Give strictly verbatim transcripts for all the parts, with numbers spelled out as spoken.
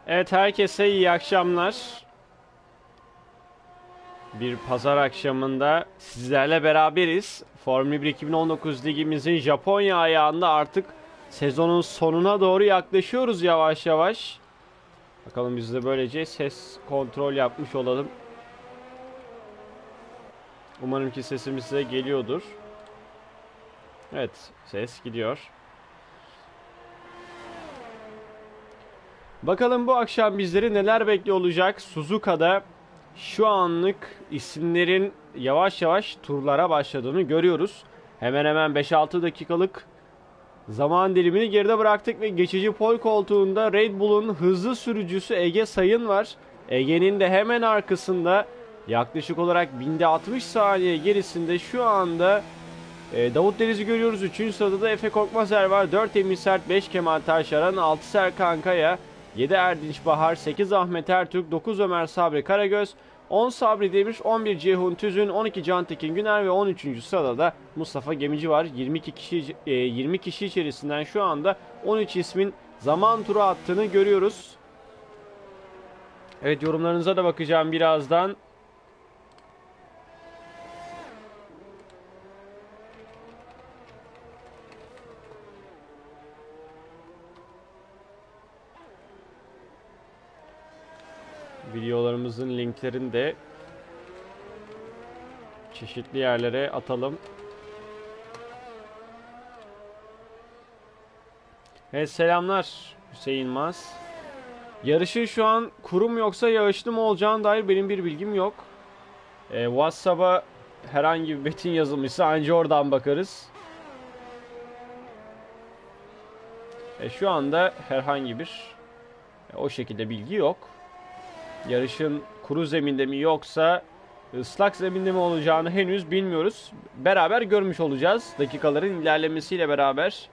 Evet, herkese iyi akşamlar. Bir pazar akşamında sizlerle beraberiz. Formula bir iki bin on dokuz ligimizin Japonya ayağında artık sezonun sonuna doğru yaklaşıyoruz yavaş yavaş. Bakalım biz de böylece ses kontrol yapmış olalım. Umarım ki sesimiz size geliyordur. Evet, ses gidiyor. Bakalım bu akşam bizleri neler bekliyor olacak. Suzuka'da şu anlık isimlerin yavaş yavaş turlara başladığını görüyoruz. Hemen hemen beş altı dakikalık zaman dilimini geride bıraktık ve geçici pol koltuğunda Red Bull'un hızlı sürücüsü Ege Sayın var. Ege'nin de hemen arkasında yaklaşık olarak binde altmış saniye gerisinde şu anda e, Davut Deniz'i görüyoruz. üçüncü sırada da Efe Korkmazer var. dört Emin Sert, beş Kemal Taşaran, altı Serkan Kaya, yedi Erdinç Bahar, sekiz Ahmet Ertürk, dokuz Ömer Sabri Karagöz, on Sabri Demir, on bir Ceyhun Tüzün, on iki Cantekin Güner ve on üçüncü sırada da Mustafa Gemici var. yirmi iki kişi e, yirmi kişi içerisinden şu anda on üç ismin zaman turu attığını görüyoruz. Evet, yorumlarınıza da bakacağım birazdan. Videolarımızın linklerini de çeşitli yerlere atalım. Evet, selamlar Hüseyin Maz. Yarışın şu an kuru mu yoksa yağışlı mı olacağına dair benim bir bilgim yok. E, WhatsApp'a herhangi bir metin yazılmışsa anca oradan bakarız. E, şu anda herhangi bir e, o şekilde bilgi yok. Yarışın kuru zeminde mi yoksa ıslak zeminde mi olacağını henüz bilmiyoruz. Beraber görmüş olacağız dakikaların ilerlemesiyle beraber.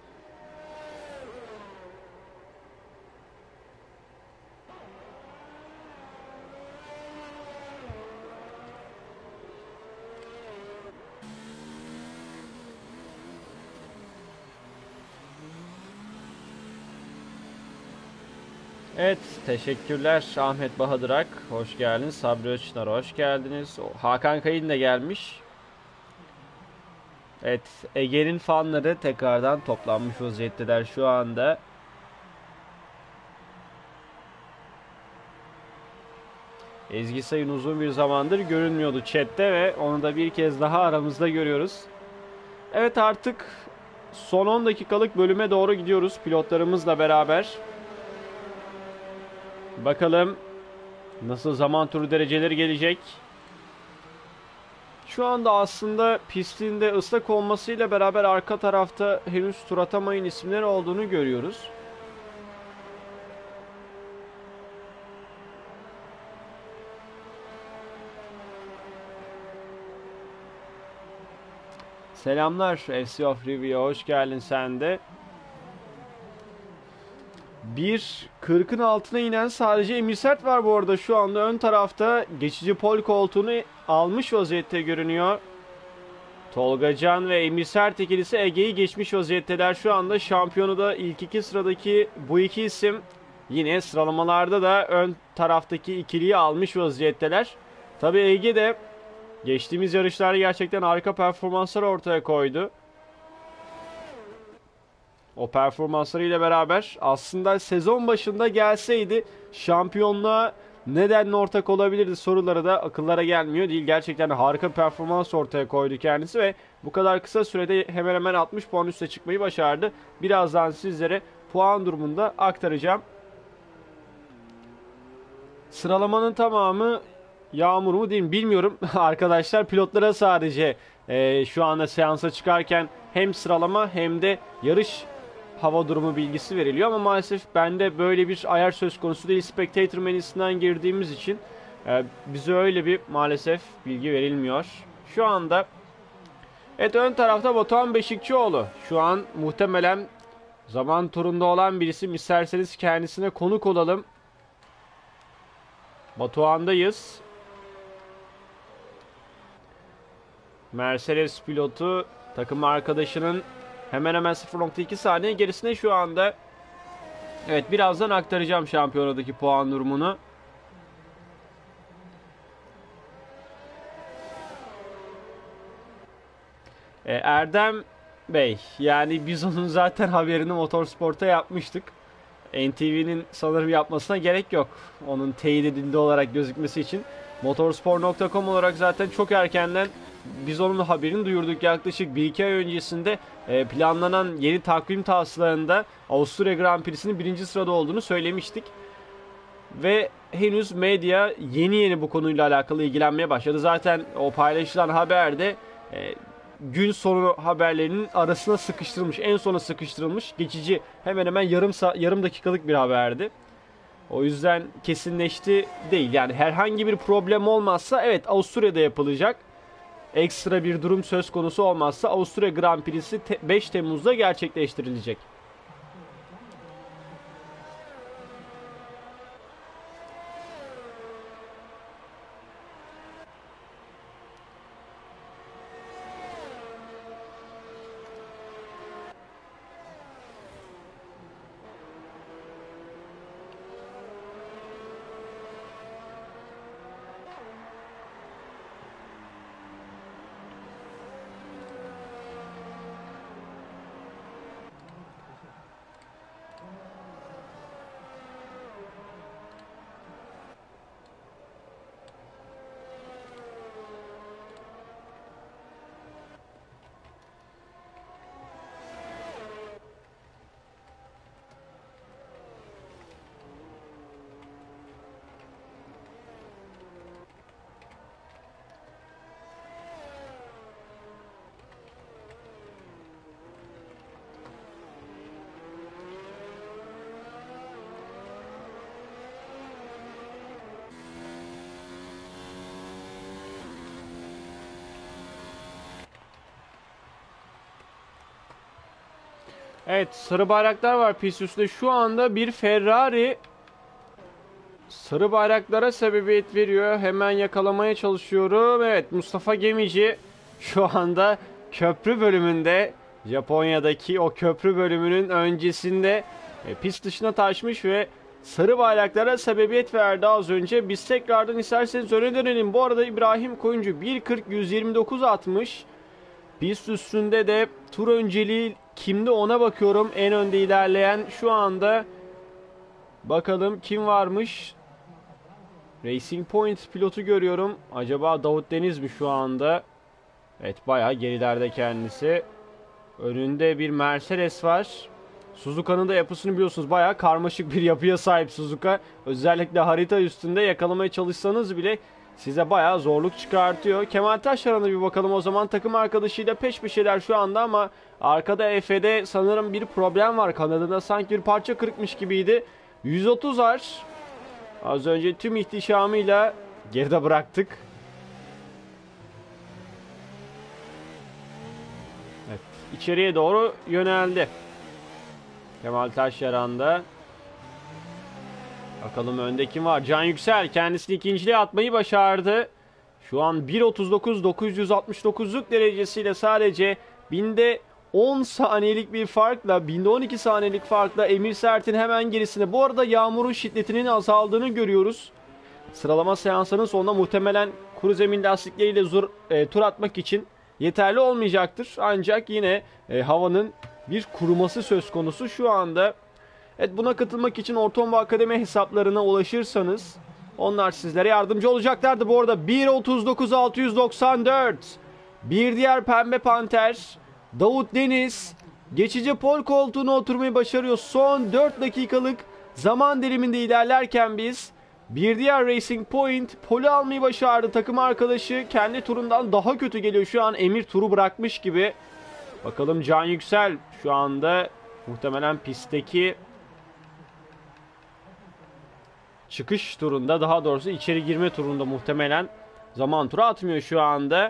Evet, teşekkürler Ahmet Bahadırak. Hoş geldiniz. Sabri Özçınar hoş geldiniz. Hakan Kayın da gelmiş. Evet, Ege'nin fanları tekrardan toplanmış vaziyetteler şu anda. Ezgi Sayın uzun bir zamandır görünmüyordu chatte ve onu da bir kez daha aramızda görüyoruz. Evet, artık son on dakikalık bölüme doğru gidiyoruz pilotlarımızla beraber. Bakalım nasıl zaman turu dereceleri gelecek. Şu anda aslında pistinde ıslak olmasıyla beraber arka tarafta henüz tur atamayın isimleri olduğunu görüyoruz. Selamlar F C of Review'a hoş geldin sen de. bir kırkın altına inen sadece Emir Sert var bu arada şu anda ön tarafta geçici pol koltuğunu almış vaziyette görünüyor. Tolga Can ve Emir Sert ikilisi Ege'yi geçmiş vaziyetteler şu anda. Şampiyonu da ilk iki sıradaki bu iki isim yine sıralamalarda da ön taraftaki ikiliyi almış vaziyetteler. Tabi Ege de geçtiğimiz yarışlarda gerçekten harika performanslar ortaya koydu. O performanslarıyla beraber aslında sezon başında gelseydi şampiyonluğa nedenle ortak olabilirdi soruları da akıllara gelmiyor değil. Gerçekten harika performans ortaya koydu kendisi ve bu kadar kısa sürede hemen hemen altmış puan üste çıkmayı başardı. Birazdan sizlere puan durumunda aktaracağım. Sıralamanın tamamı Yağmur mu değil mi bilmiyorum. Arkadaşlar pilotlara sadece e, şu anda seansa çıkarken hem sıralama hem de yarış hava durumu bilgisi veriliyor ama maalesef bende böyle bir ayar söz konusu değil. Spectator menüsünden girdiğimiz için e, bize öyle bir maalesef bilgi verilmiyor. Şu anda evet, ön tarafta Batuhan Beşikçioğlu. Şu an muhtemelen zaman turunda olan birisi. İsterseniz kendisine konuk olalım. Batuhan'dayız. Mercedes pilotu takım arkadaşının hemen hemen sıfır nokta iki saniye gerisinde şu anda. Evet, birazdan aktaracağım şampiyonadaki puan durumunu. E, Erdem Bey, yani biz onun zaten haberini Motorsport'a yapmıştık. N T V'nin sanırım yapmasına gerek yok. Onun teyit edildi olarak gözükmesi için. Motorsport nokta com olarak zaten çok erkenden biz onun haberini duyurduk. Yaklaşık bir iki ay öncesinde e, planlanan yeni takvim taslağında Avusturya Grand Prix'sinin birinci sırada olduğunu söylemiştik. Ve henüz medya yeni yeni bu konuyla alakalı ilgilenmeye başladı. Zaten o paylaşılan haberde e, gün sonu haberlerinin arasına sıkıştırılmış, en sona sıkıştırılmış, geçici, hemen hemen yarım yarım dakikalık bir haberdi. O yüzden kesinleşti değil. Yani herhangi bir problem olmazsa evet Avusturya'da yapılacak. Ekstra bir durum söz konusu olmazsa Avusturya Grand Prix'si beş Temmuz'da gerçekleştirilecek. Evet, sarı bayraklar var pist üstünde. Şu anda bir Ferrari sarı bayraklara sebebiyet veriyor. Hemen yakalamaya çalışıyorum. Evet, Mustafa Gemici şu anda köprü bölümünde, Japonya'daki o köprü bölümünün öncesinde e, pist dışına taşmış ve sarı bayraklara sebebiyet verdi az önce. Biz tekrardan isterseniz öne dönelim. Bu arada İbrahim Koyuncu bir kırk yüz yirmi dokuz atmış. Pist üstünde de tur önceliği kimde ona bakıyorum. En önde ilerleyen şu anda, bakalım kim varmış. Racing Point pilotu görüyorum. Acaba Davut Deniz mi şu anda? Evet, bayağı gerilerde kendisi. Önünde bir Mercedes var. Suzuka'nın da yapısını biliyorsunuz. Bayağı karmaşık bir yapıya sahip Suzuka. Özellikle harita üstünde yakalamaya çalışsanız bile size bayağı zorluk çıkartıyor. Kemal Taşaran'a bir bakalım o zaman. Takım arkadaşıyla peş peşeler şu anda ama arkada Efe'de sanırım bir problem var. Kanadında sanki bir parça kırıkmış gibiydi. yüz otuz ar. Az önce tüm ihtişamıyla geride bıraktık. Evet, içeriye doğru yöneldi Kemal Taşyaran'da. Bakalım önde kim var? Can Yüksel kendisini ikinciliğe atmayı başardı. Şu an bir otuz dokuz dokuz yüz altmış dokuzluk derecesiyle sadece binde on saniyelik bir farkla, binde on iki saniyelik farkla Emir Sert'in hemen gerisinde. Bu arada yağmurun şiddetinin azaldığını görüyoruz. Sıralama seansının sonunda muhtemelen kuru zemin lastikleriyle zur, e, tur atmak için yeterli olmayacaktır. Ancak yine e, havanın bir kuruması söz konusu şu anda. Evet, buna katılmak için Ortomba Akademi hesaplarına ulaşırsanız onlar sizlere yardımcı olacaklardı. Bu arada bir otuz dokuz altı yüz doksan dört bir diğer Pembe Panter Davut Deniz geçici pol koltuğuna oturmayı başarıyor. Son dört dakikalık zaman diliminde ilerlerken biz bir diğer Racing Point poli almayı başardı. Takım arkadaşı kendi turundan daha kötü geliyor. Şu an Emir turu bırakmış gibi. Bakalım Can Yüksel şu anda muhtemelen pistteki çıkış turunda, daha doğrusu içeri girme turunda muhtemelen zaman turu atmıyor şu anda.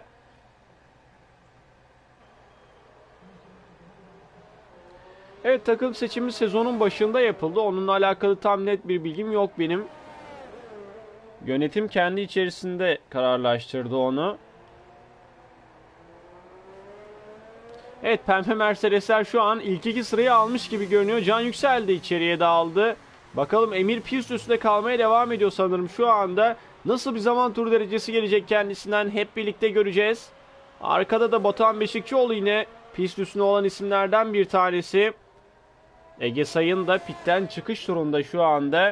Evet, takım seçimi sezonun başında yapıldı. Onunla alakalı tam net bir bilgim yok benim. Yönetim kendi içerisinde kararlaştırdı onu. Evet, pembe Mercedesler şu an ilk iki sırayı almış gibi görünüyor. Can Yüksel de içeriye dağıldı. Bakalım Emir pist üstünde kalmaya devam ediyor sanırım şu anda. Nasıl bir zaman tur derecesi gelecek kendisinden hep birlikte göreceğiz. Arkada da Batuhan Beşikçioğlu yine pist üstünde olan isimlerden bir tanesi. Ege Sayın da pitten çıkış turunda şu anda.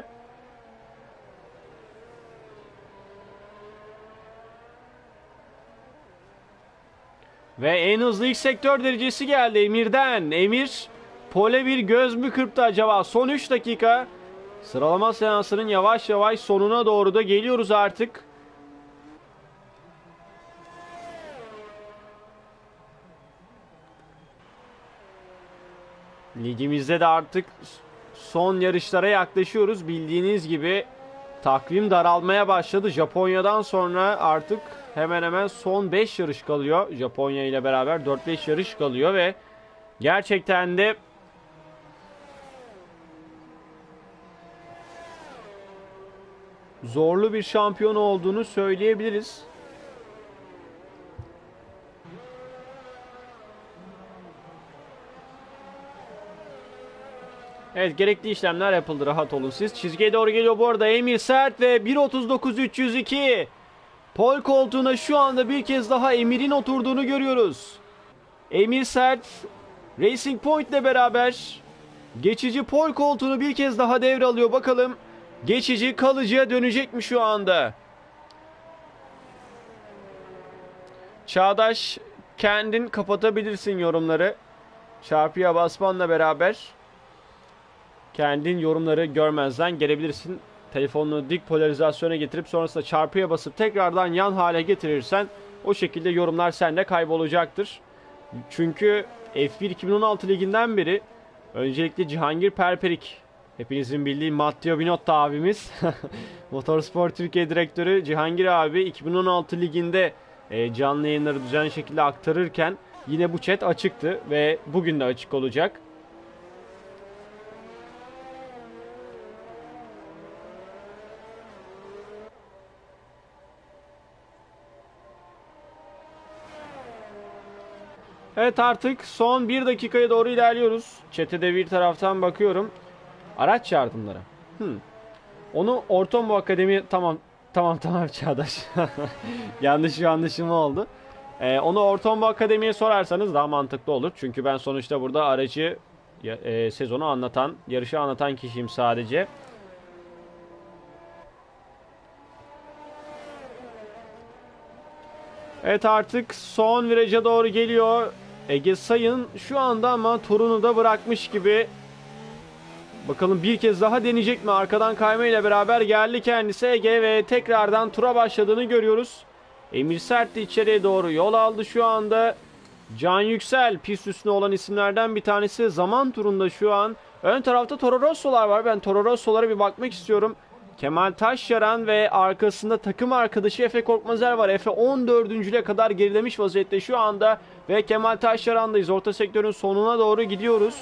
Ve en hızlı ilk sektör derecesi geldi Emir'den. Emir pole bir göz mü kırptı acaba? Son üç dakika. Sıralama seansının yavaş yavaş sonuna doğru da geliyoruz artık. Ligimizde de artık son yarışlara yaklaşıyoruz. Bildiğiniz gibi takvim daralmaya başladı. Japonya'dan sonra artık hemen hemen son beş yarış kalıyor. Japonya ile beraber dört beş yarış kalıyor ve gerçekten de zorlu bir şampiyon olduğunu söyleyebiliriz. Evet, gerekli işlemler yapıldı, rahat olun siz. Çizgiye doğru geliyor bu arada Emir Sert ve bir otuz dokuz üç yüz iki. Pol koltuğuna şu anda bir kez daha Emir'in oturduğunu görüyoruz. Emir Sert Racing Point ile beraber geçici pol koltuğunu bir kez daha devralıyor. Bakalım geçici kalıcıya dönecek mi şu anda? Çağdaş, kendin kapatabilirsin yorumları. Çarpıya basmanla beraber kendin yorumları görmezden gelebilirsin. Telefonunu dik polarizasyona getirip sonrasında çarpıya basıp tekrardan yan hale getirirsen o şekilde yorumlar sende kaybolacaktır. Çünkü F bir iki bin on altı liginden beri öncelikle Cihangir Perperik, hepinizin bildiği Matteo Binotto abimiz Motorsport Türkiye Direktörü Cihangir abi iki bin on altı liginde e, canlı yayınları düzenli şekilde aktarırken yine bu chat açıktı ve bugün de açık olacak. Evet, artık son bir dakikaya doğru ilerliyoruz. Chat'e de bir taraftan bakıyorum. Araç yardımları. Hmm. Onu Ortombo Akademi, tamam tamam tamam Çağdaş. Yanlış bir anlaşılma oldu. Ee, onu Ortombo Akademi'ye sorarsanız daha mantıklı olur. Çünkü ben sonuçta burada aracı e, sezonu anlatan, yarışı anlatan kişiyim sadece. Evet, artık son viraja doğru geliyor Ege Sayın şu anda ama turunu da bırakmış gibi. Bakalım bir kez daha deneyecek mi? Arkadan kaymayla beraber geldi kendisi Ege ve tekrardan tura başladığını görüyoruz. Emir Sert de içeriye doğru yol aldı şu anda. Can Yüksel pist üstünde olan isimlerden bir tanesi. Zaman turunda şu an. Ön tarafta Toro Rosso'lar var. Ben Toro Rosso'lara bir bakmak istiyorum. Kemal Taşyaran ve arkasında takım arkadaşı Efe Korkmazer var. Efe on dördüncüye kadar gerilemiş vaziyette şu anda. Ve Kemal Taşyaran'dayız. Orta sektörün sonuna doğru gidiyoruz.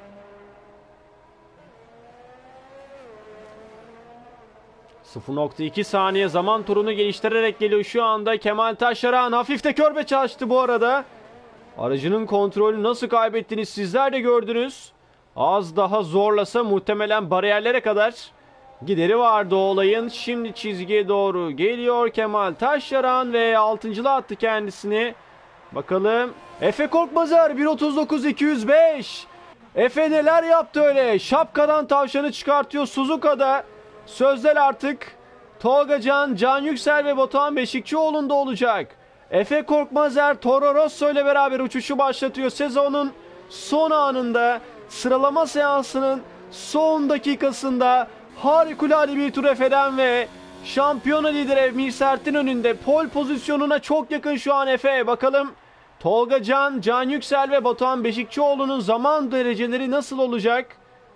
sıfır nokta iki saniye zaman turunu geliştirerek geliyor şu anda. Kemal Taşyaran hafif de körbe çalıştı bu arada. Aracının kontrolü nasıl kaybettiğini sizler de gördünüz. Az daha zorlasa muhtemelen bariyerlere kadar gideri vardı olayın. Şimdi çizgiye doğru geliyor Kemal Taşyaran ve altıncılığa attı kendisini. Bakalım. Efe Korkmazer bir otuz dokuz iki yüz beş. Efe neler yaptı öyle? Şapkadan tavşanı çıkartıyor Suzuka'da. Sözler artık Tolgacan, Can Yüksel ve Batuhan Beşikçioğlu'nda olacak. Efe Korkmazer Toro Rosso ile beraber uçuşu başlatıyor. Sezonun son anında, sıralama seansının son dakikasında harikulade bir tur Efe'den ve şampiyona lideri Emir Sert'in önünde pol pozisyonuna çok yakın şu an Efe. Bakalım Tolgacan, Can Yüksel ve Batuhan Beşikçioğlu'nun zaman dereceleri nasıl olacak?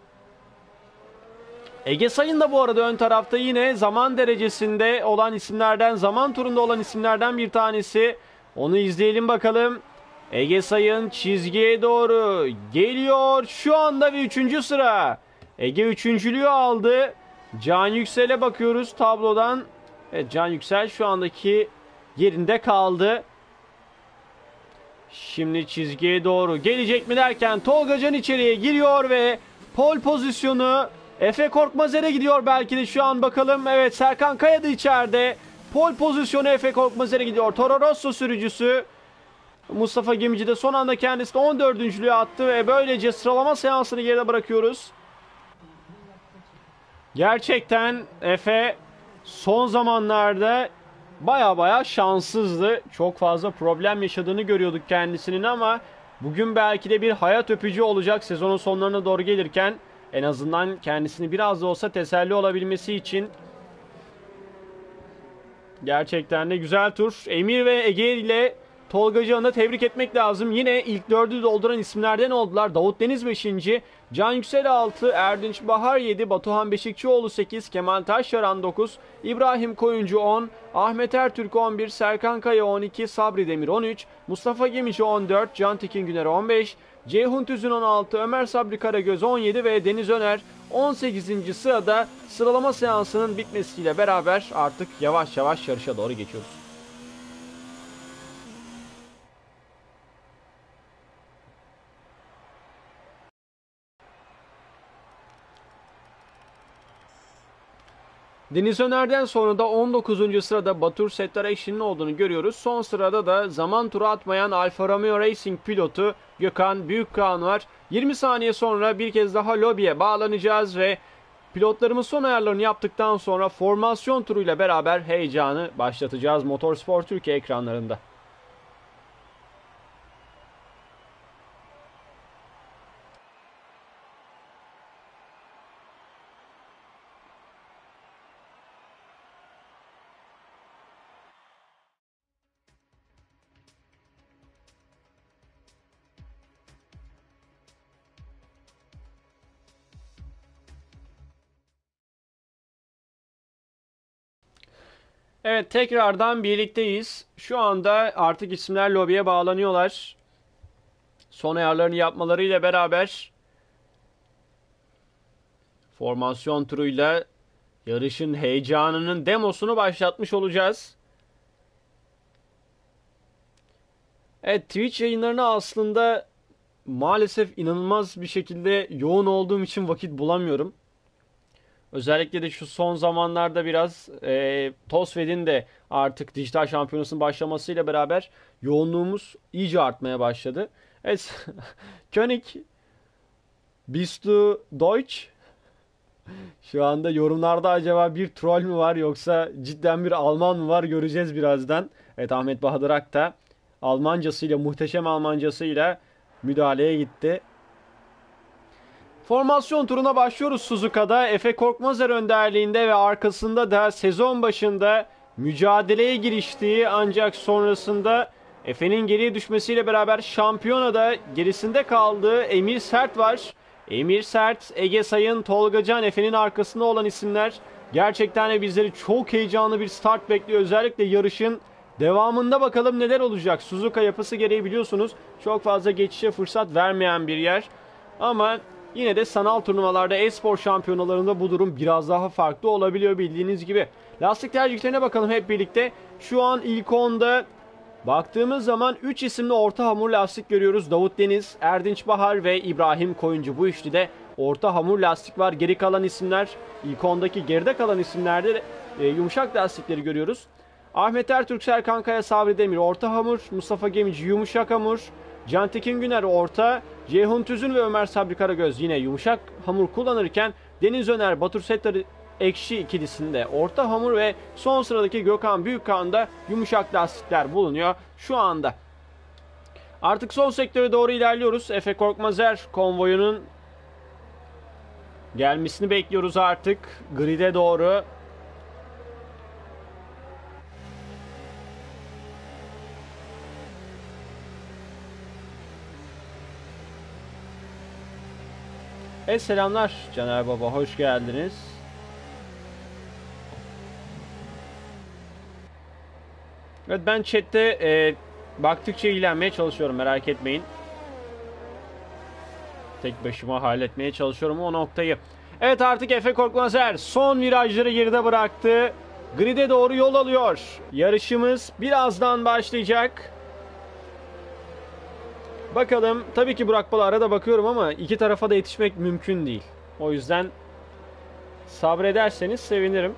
Ege Sayın da bu arada ön tarafta yine zaman derecesinde olan isimlerden, zaman turunda olan isimlerden bir tanesi. Onu izleyelim bakalım. Ege Sayın çizgiye doğru geliyor. Şu anda bir üçüncü sıra. Ege üçüncülüğü aldı. Can Yüksel'e bakıyoruz tablodan. Evet, Can Yüksel şu andaki yerinde kaldı. Şimdi çizgiye doğru gelecek mi derken Tolgacan içeriye giriyor ve pol pozisyonu Efe Korkmazer'e gidiyor belki de şu an, bakalım. Evet, Serkan Kaya da içeride. Pol pozisyonu Efe Korkmazer'e gidiyor. Toro Rosso sürücüsü Mustafa Gemici de son anda kendisi de on dördüncülüğe attı ve böylece sıralama seansını geride bırakıyoruz. Gerçekten Efe son zamanlarda baya baya şanssızdı. Çok fazla problem yaşadığını görüyorduk kendisinin ama bugün belki de bir hayat öpücü olacak sezonun sonlarına doğru gelirken. En azından kendisini biraz da olsa teselli olabilmesi için. Gerçekten de güzel tur. Emir ve Ege ile Tolga Can'ı da tebrik etmek lazım. Yine ilk dördü dolduran isimlerden oldular. Davut Deniz beşinci. Can Yüksel altı. Erdinç Bahar yedi. Batuhan Beşikçioğlu sekiz. Kemal Taşyaran dokuz. İbrahim Koyuncu on. Ahmet Ertürk on bir. Serkan Kaya on iki. Sabri Demir on üç. Mustafa Gemici on dört. Can Tekin Güner on beş. Ceyhun Tüzün on altı. Ömer Sabri Karagöz on yedi ve Deniz Öner on sekizinci sırada. Sıralama seansının bitmesiyle beraber artık yavaş yavaş yarışa doğru geçiyoruz. Deniz Öner'den sonra da on dokuzuncu sırada Batur Settar Ekşi'nin olduğunu görüyoruz. Son sırada da zaman turu atmayan Alfa Romeo Racing pilotu Gökhan Büyükkağan var. yirmi saniye sonra bir kez daha lobiye bağlanacağız ve pilotlarımız son ayarlarını yaptıktan sonra formasyon turuyla beraber heyecanı başlatacağız Motorsport Türkiye ekranlarında. Evet, tekrardan birlikteyiz. Şu anda artık isimler lobiye bağlanıyorlar. Son ayarlarını yapmalarıyla beraber formasyon turuyla yarışın heyecanının demosunu başlatmış olacağız. Evet, Twitch yayınlarına aslında maalesef inanılmaz bir şekilde yoğun olduğum için vakit bulamıyorum. Özellikle de şu son zamanlarda biraz e, Tosved'in de artık dijital şampiyonasının başlamasıyla beraber yoğunluğumuz iyice artmaya başladı. Evet, König, bist du Deutsch? Şu anda yorumlarda acaba bir troll mü var yoksa cidden bir Alman mı var, göreceğiz birazdan. Evet, Ahmet Bahadır Ak da Almancasıyla, muhteşem Almancasıyla müdahaleye gitti. Formasyon turuna başlıyoruz Suzuka'da. Efe Korkmazer önderliğinde ve arkasında da sezon başında mücadeleye giriştiği ancak sonrasında Efe'nin geriye düşmesiyle beraber şampiyonada gerisinde kaldığı Emir Sert var. Emir Sert, Ege Sayın, Tolga Can, Efe'nin arkasında olan isimler. Gerçekten de bizleri çok heyecanlı bir start bekliyor. Özellikle yarışın devamında bakalım neler olacak. Suzuka yapısı gereği biliyorsunuz çok fazla geçişe fırsat vermeyen bir yer. Ama yine de sanal turnuvalarda, e-spor şampiyonalarında bu durum biraz daha farklı olabiliyor bildiğiniz gibi. Lastik tercihlerine bakalım hep birlikte. Şu an ilk onda baktığımız zaman üç isimli orta hamur lastik görüyoruz. Davut Deniz, Erdinç Bahar ve İbrahim Koyuncu. Bu üçlüde orta hamur lastik var. Geri kalan isimler, ilk ondaki geride kalan isimlerde e, yumuşak lastikleri görüyoruz. Ahmet Ertürk, Serkan Kaya, Sabri Demir orta hamur, Mustafa Gemici yumuşak hamur, Can Tekin Güner orta, Ceyhun Tüzün ve Ömer Sabri Karagöz yine yumuşak hamur kullanırken Deniz Öner, Batur Settar Ekşi ikilisinde orta hamur ve son sıradaki Gökhan Büyükkağan'da yumuşak lastikler bulunuyor şu anda. Artık son sektöre doğru ilerliyoruz. Efe Korkmazer konvoyunun gelmesini bekliyoruz artık grid'e doğru. Evet, selamlar Caner Baba, hoş geldiniz. Evet, ben chatte e, baktıkça ilgilenmeye çalışıyorum, merak etmeyin. Tek başıma halletmeye çalışıyorum o noktayı. Evet, artık Efe Korkmazer son virajları geride bıraktı. Grid'e doğru yol alıyor. Yarışımız birazdan başlayacak. Bakalım, tabii ki Burak Bala arada bakıyorum ama iki tarafa da yetişmek mümkün değil. O yüzden sabrederseniz sevinirim.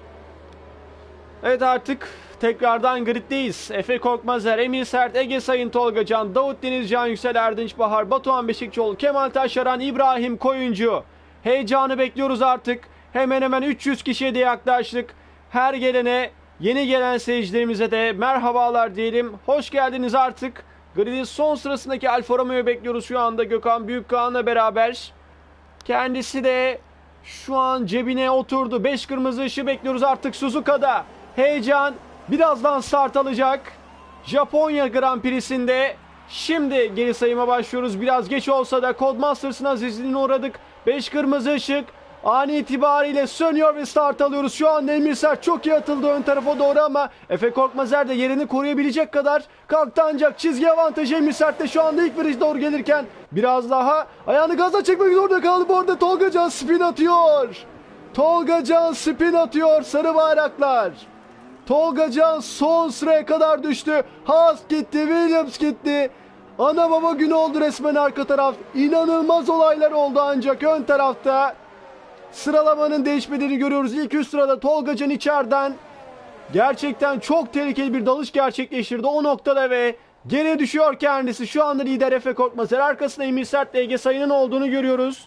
Evet, artık tekrardan griddeyiz. Efe Korkmazer, Emir Sert, Ege Sayın, Tolga Can, Davut Deniz, Can Yüksel, Erdinç Bahar, Batuhan Beşikçioğlu, Kemal Taşaran, İbrahim Koyuncu. Heyecanı bekliyoruz artık. Hemen hemen üç yüz kişiye de yaklaştık. Her gelene, yeni gelen seyircilerimize de merhabalar diyelim. Hoş geldiniz artık. Gridin son sırasındaki Alfa Romeo'yu bekliyoruz şu anda Gökhan Büyükkan'la beraber. Kendisi de şu an cebine oturdu. beş kırmızı ışığı bekliyoruz artık Suzuka'da. Heyecan birazdan start alacak. Japonya Grand Prix'sinde şimdi geri sayıma başlıyoruz. Biraz geç olsa da Codemasters'ın azizliğine uğradık. beş kırmızı ışık an itibariyle sönüyor ve start alıyoruz. Şu anda Emir Sert çok iyi atıldı ön tarafa doğru ama Efe Korkmazer de yerini koruyabilecek kadar kalktı, ancak çizgi avantajı Emir Sert'te şu anda ilk viraj doğru gelirken biraz daha ayağını gaza çekmek zorunda kaldı. Bu arada Tolga Can spin atıyor. Tolga Can spin atıyor sarı bayraklar. Tolga Can son sıraya kadar düştü. Haas gitti, Williams gitti. Ana baba günü oldu resmen arka taraf. İnanılmaz olaylar oldu ancak ön tarafta sıralamanın değişmediğini görüyoruz. İlk üst sırada Tolga Can içeriden gerçekten çok tehlikeli bir dalış gerçekleştirdi o noktada ve geri düşüyor kendisi. Şu anda lider Efe Korkmazer. Arkasında Emir Sert ile Ege Sayın'ın olduğunu görüyoruz.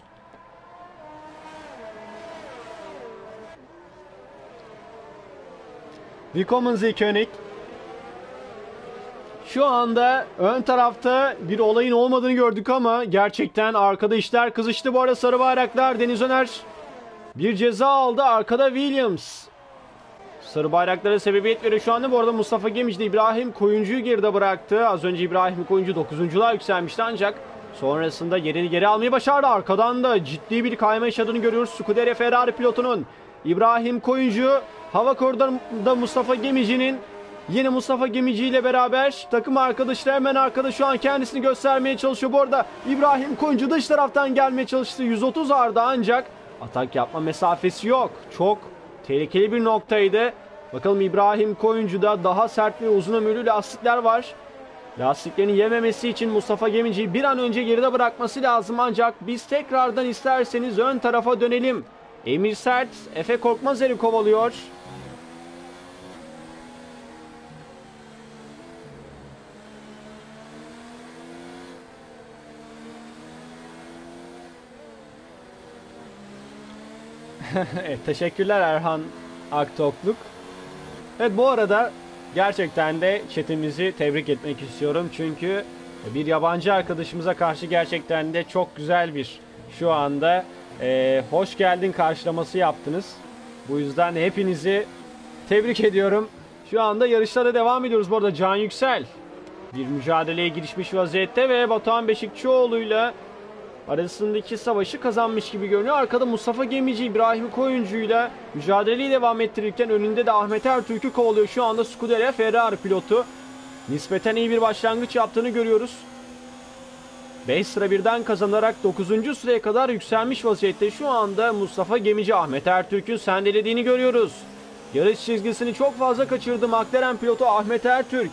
Willkommen Sie König. Şu anda ön tarafta bir olayın olmadığını gördük ama gerçekten arkada işler kızıştı. Bu arada sarı bayraklar, Deniz Öner bir ceza aldı. Arkada Williams. Sarı bayraklara sebebiyet veriyor şu anda. Bu arada Mustafa Gemici de İbrahim Koyuncu'yu geride bıraktı. Az önce İbrahim Koyuncu dokuzunculuğa yükselmişti ancak sonrasında yerini geri almayı başardı. Arkadan da ciddi bir kayma yaşadığını görüyoruz. Scuderia Ferrari pilotunun. İbrahim Koyuncu hava koridorunda Mustafa Gemici'nin, yine Mustafa Gemici ile beraber takım arkadaşları hemen arkada şu an kendisini göstermeye çalışıyor. Bu arada İbrahim Koyuncu dış taraftan gelmeye çalıştı. yüz otuz arda ancak atak yapma mesafesi yok. Çok tehlikeli bir noktaydı. Bakalım İbrahim Koyuncu'da daha sert ve uzun ömürlü lastikler var. Lastiklerini yememesi için Mustafa Gemici'yi bir an önce geride bırakması lazım ancak biz tekrardan isterseniz ön tarafa dönelim. Emir Sert, Efe Korkmazer'i kovalıyor. Evet, teşekkürler Erhan Aktokluk. Evet, bu arada gerçekten de chatimizi tebrik etmek istiyorum. Çünkü bir yabancı arkadaşımıza karşı gerçekten de çok güzel bir şu anda e, hoş geldin karşılaması yaptınız. Bu yüzden hepinizi tebrik ediyorum. Şu anda yarışlara devam ediyoruz. Bu arada Can Yüksel bir mücadeleye girişmiş vaziyette ve Batuhan Beşikçioğlu'yla arasındaki savaşı kazanmış gibi görünüyor. Arkada Mustafa Gemici İbrahim Koyuncu'yla mücadeleyi devam ettirirken önünde de Ahmet Ertürk'ü kovalıyor. Şu anda Scuderia Ferrari pilotu. Nispeten iyi bir başlangıç yaptığını görüyoruz. beş sıra birden kazanarak dokuzuncu sıraya kadar yükselmiş vaziyette. Şu anda Mustafa Gemici Ahmet Ertürk'ün sendelediğini görüyoruz. Yarış çizgisini çok fazla kaçırdı McLaren pilotu Ahmet Ertürk.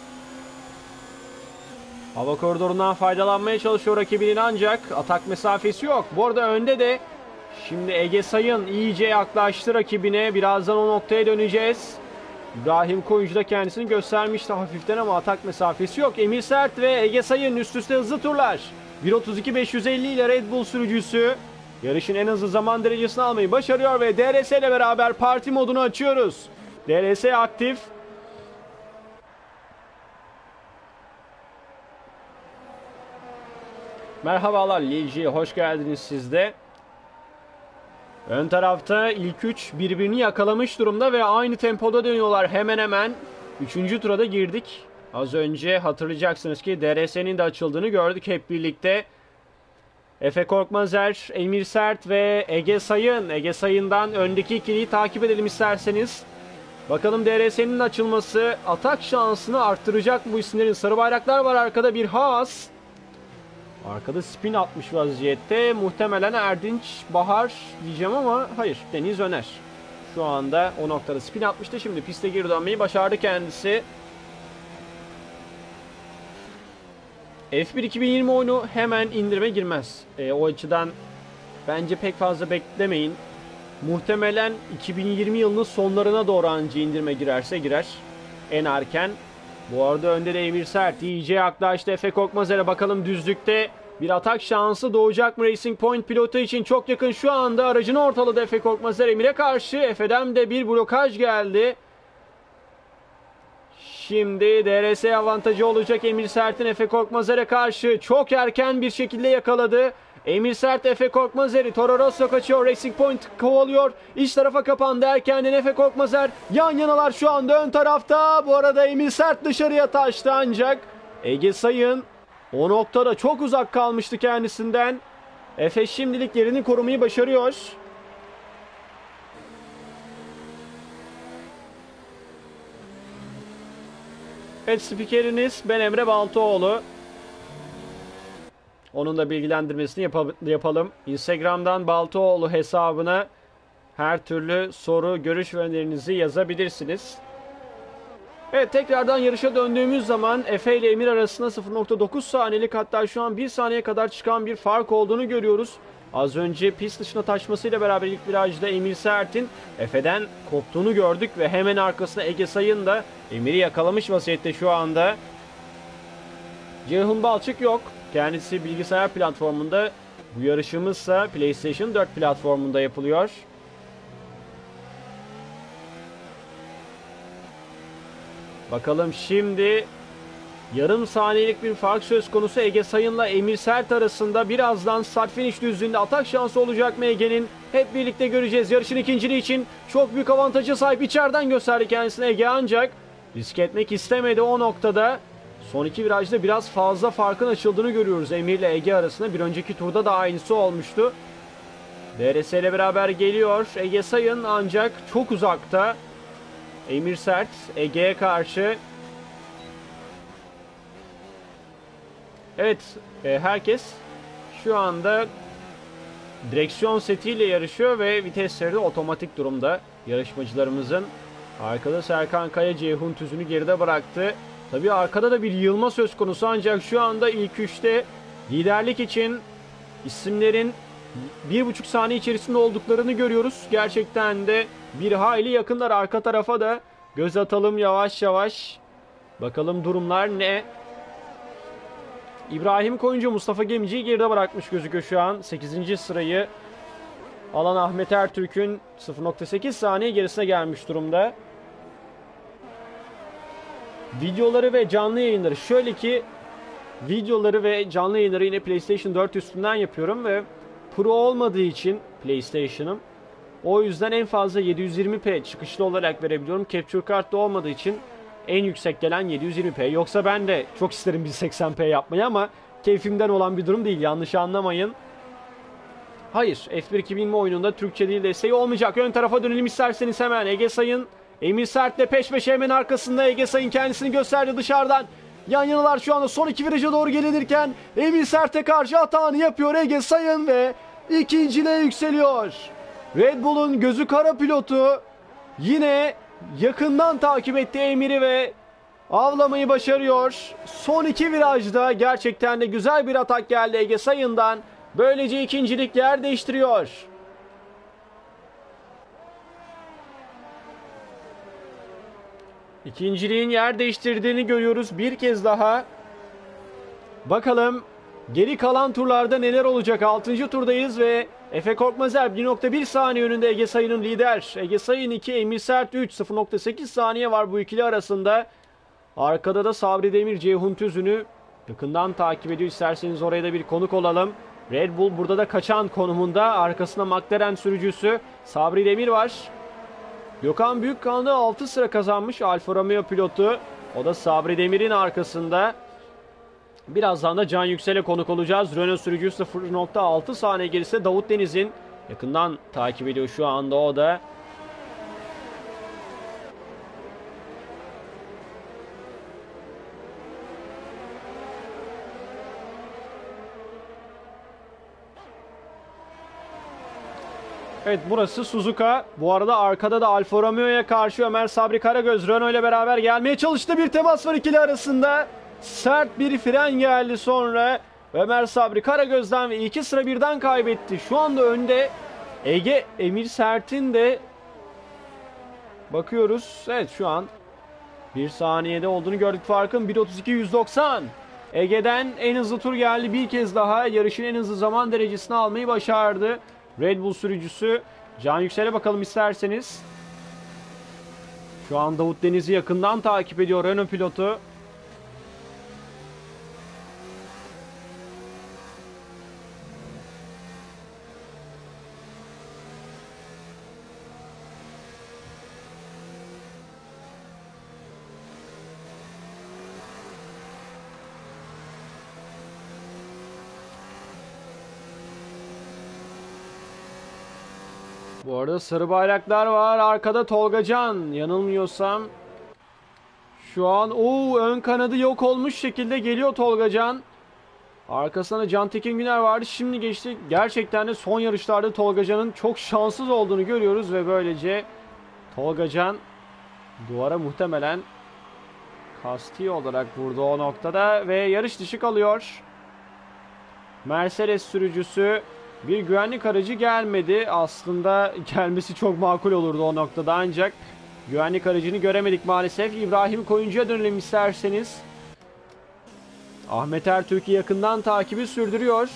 Hava koridorundan faydalanmaya çalışıyor rakibinin ancak atak mesafesi yok. Bu arada önde de şimdi Ege Sayın iyice yaklaştı rakibine. Birazdan o noktaya döneceğiz. İbrahim Koyuncu da kendisini göstermişti hafiften ama atak mesafesi yok. Emir Sert ve Ege Sayın üst üste hızlı turlar. bir otuz iki beş yüz elli ile Red Bull sürücüsü yarışın en hızlı zaman derecesini almayı başarıyor ve D R S ile beraber parti modunu açıyoruz. D R S aktif. Merhabalar Lilci, hoş geldiniz siz de. Ön tarafta ilk üç birbirini yakalamış durumda ve aynı tempoda dönüyorlar hemen hemen. Üçüncü tura da girdik. Az önce hatırlayacaksınız ki D R S'nin de açıldığını gördük hep birlikte. Efe Korkmazer, Emir Sert ve Ege Sayın. Ege Sayın'dan öndeki ikiliyi takip edelim isterseniz. Bakalım D R S'nin açılması atak şansını arttıracak mı bu isimlerin? Sarı bayraklar var arkada, bir Haas. Arkada spin atmış vaziyette. Muhtemelen Erdinç Bahar diyeceğim ama hayır, Deniz Öner. Şu anda o noktada spin atmıştı. Şimdi piste geri dönmeyi başardı kendisi. F bir iki bin yirmi oyunu hemen indirime girmez. E, o açıdan bence pek fazla beklemeyin. Muhtemelen iki bin yirmi yılının sonlarına doğru anca indirime girerse girer. En erken. Bu arada önde de Emir Sert iyice yaklaştı Efe Korkmazer'e. Bakalım düzlükte bir atak şansı doğacak mı Racing Point pilotu için? Çok yakın şu anda aracını ortaladı Efe Korkmazer Emir'e karşı. Efe'den de bir blokaj geldi. Şimdi D R S avantajı olacak Emir Sert'in Efe Korkmazer'e karşı. Çok erken bir şekilde yakaladı. Emir Sert Efe Korkmazer'i. Toro Rosso kaçıyor. Racing Point kovalıyor. İç tarafa kapandı erkenden Efe Korkmazer. Yan yanalar şu anda ön tarafta. Bu arada Emir Sert dışarıya taştı ancak Ege Sayın o noktada çok uzak kalmıştı kendisinden. Efe şimdilik yerini korumayı başarıyor. Evet, spikeriniz ben Emre Baltoğlu. Onun da bilgilendirmesini yap yapalım. Instagram'dan Baltoğlu hesabına her türlü soru, görüş ve önerinizi yazabilirsiniz. Evet, tekrardan yarışa döndüğümüz zaman Efe ile Emir arasında sıfır nokta dokuz saniyelik, hatta şu an bir saniye kadar çıkan bir fark olduğunu görüyoruz. Az önce pist dışına taşmasıyla beraber ilk virajda Emir Sert'in Efe'den koptuğunu gördük ve hemen arkasında Ege Sayın da Emir'i yakalamış vaziyette şu anda. Ceyhun Balçık yok. Kendisi bilgisayar platformunda. Bu yarışımızsa PlayStation dört platformunda yapılıyor. Bakalım şimdi yarım saniyelik bir fark söz konusu Ege Sayın'la Emir Sert arasında. Birazdan start finish düzlüğünde atak şansı olacak mı Ege'nin? Hep birlikte göreceğiz. Yarışın ikinciliği için çok büyük avantaja sahip. İçeriden gösterdi kendisine Ege ancak risk etmek istemedi o noktada. Son iki virajda biraz fazla farkın açıldığını görüyoruz Emir ile Ege arasında. Bir önceki turda da aynısı olmuştu. D R S ile beraber geliyor Ege Sayın ancak çok uzakta. Emir Sert Ege'ye karşı. Evet, e, herkes şu anda direksiyon setiyle yarışıyor ve vitesleri de otomatik durumda yarışmacılarımızın. Arkada Serkan Kaya Ceyhun Tüzün'ü geride bıraktı. Tabii arkada da bir yığılma söz konusu ancak şu anda ilk üçte liderlik için isimlerin bir buçuk saniye içerisinde olduklarını görüyoruz. Gerçekten de bir hayli yakınlar. Arka tarafa da göz atalım yavaş yavaş. Bakalım durumlar ne? İbrahim Koyuncu Mustafa Gemici'yi geride bırakmış gözüküyor şu an. sekizinci sırayı alan Ahmet Ertürk'ün sıfır nokta sekiz saniye gerisine gelmiş durumda. Videoları ve canlı yayınları, şöyle ki videoları ve canlı yayınları yine PlayStation dört üstünden yapıyorum ve Pro olmadığı için PlayStation'ım, o yüzden en fazla yedi yüz yirmi p çıkışlı olarak verebiliyorum. Capture Card da olmadığı için en yüksek gelen yedi yüz yirmi p. Yoksa ben de çok isterim bin seksen p yapmayı ama keyfimden olan bir durum değil, yanlış anlamayın. Hayır, F bir iki bin yirmi oyununda Türkçe dil desteği olmayacak. Ön tarafa dönelim isterseniz hemen. Ege Sayın Emir Sert'le peş peşe hemen arkasında. Ege Sayın kendisini gösterdi dışarıdan. Yan yanalar şu anda son iki viraja doğru gelinirken Emir Sert'e karşı hatanı yapıyor Ege Sayın ve ikinciliğe yükseliyor. Red Bull'un gözü kara pilotu yine yakından takip etti Emir'i ve avlamayı başarıyor. Son iki virajda gerçekten de güzel bir atak geldi Ege Sayın'dan. Böylece ikincilik yer değiştiriyor. İkinciliğin yer değiştirdiğini görüyoruz bir kez daha. Bakalım geri kalan turlarda neler olacak? altıncı turdayız ve Efe Korkmazer bir nokta bir saniye önünde Ege Sayın'ın lider. Ege Sayın iki, Emir Sert üç. sıfır nokta sekiz saniye var bu ikili arasında. Arkada da Sabri Demir Ceyhun Tüzün'ü yakından takip ediyor. İsterseniz oraya da bir konuk olalım. Red Bull burada da kaçan konumunda. Arkasında McLaren sürücüsü Sabri Demir var. Gökhan Büyükkanlı altı sıra kazanmış Alfa Romeo pilotu. O da Sabri Demir'in arkasında. Birazdan da Can Yüksel'e konuk olacağız. Renault sürücüsü sıfır nokta altı saniye gerisi Davut Deniz'in. Yakından takip ediyor şu anda o da. Evet, burası Suzuka. Bu arada arkada da Alfa Romeo'ya karşı Ömer Sabri Karagöz Renault ile beraber gelmeye çalıştı. Bir temas var ikili arasında. Sert bir fren geldi sonra. Ömer Sabri Karagöz'den ve iki sıra birden kaybetti. Şu anda önde Ege Emir Sert'in de bakıyoruz. Evet, şu an bir saniyede olduğunu gördük farkın. bir otuz iki yüz doksan. Ege'den en hızlı tur geldi. Bir kez daha yarışın en hızlı zaman derecesini almayı başardı Red Bull sürücüsü. Can Yüksel'e bakalım isterseniz. Şu an Davut Deniz'i yakından takip ediyor Renault pilotu. Bu arada sarı bayraklar var. Arkada Tolgacan. Yanılmıyorsam. Şu an o ön kanadı yok olmuş şekilde geliyor Tolgacan. Arkasında Can Tekin Güner vardı. Şimdi geçti. Gerçekten de son yarışlarda Tolgacan'ın çok şanssız olduğunu görüyoruz ve böylece Tolgacan duvara muhtemelen kasti olarak vurdu o noktada ve yarış dışı kalıyor. Mercedes sürücüsü, bir güvenlik aracı gelmedi. Aslında gelmesi çok makul olurdu o noktada, ancak güvenlik aracını göremedik maalesef. İbrahim Koyuncu'ya dönelim isterseniz. Ahmet Ertürk'ü yakından takibi sürdürüyor.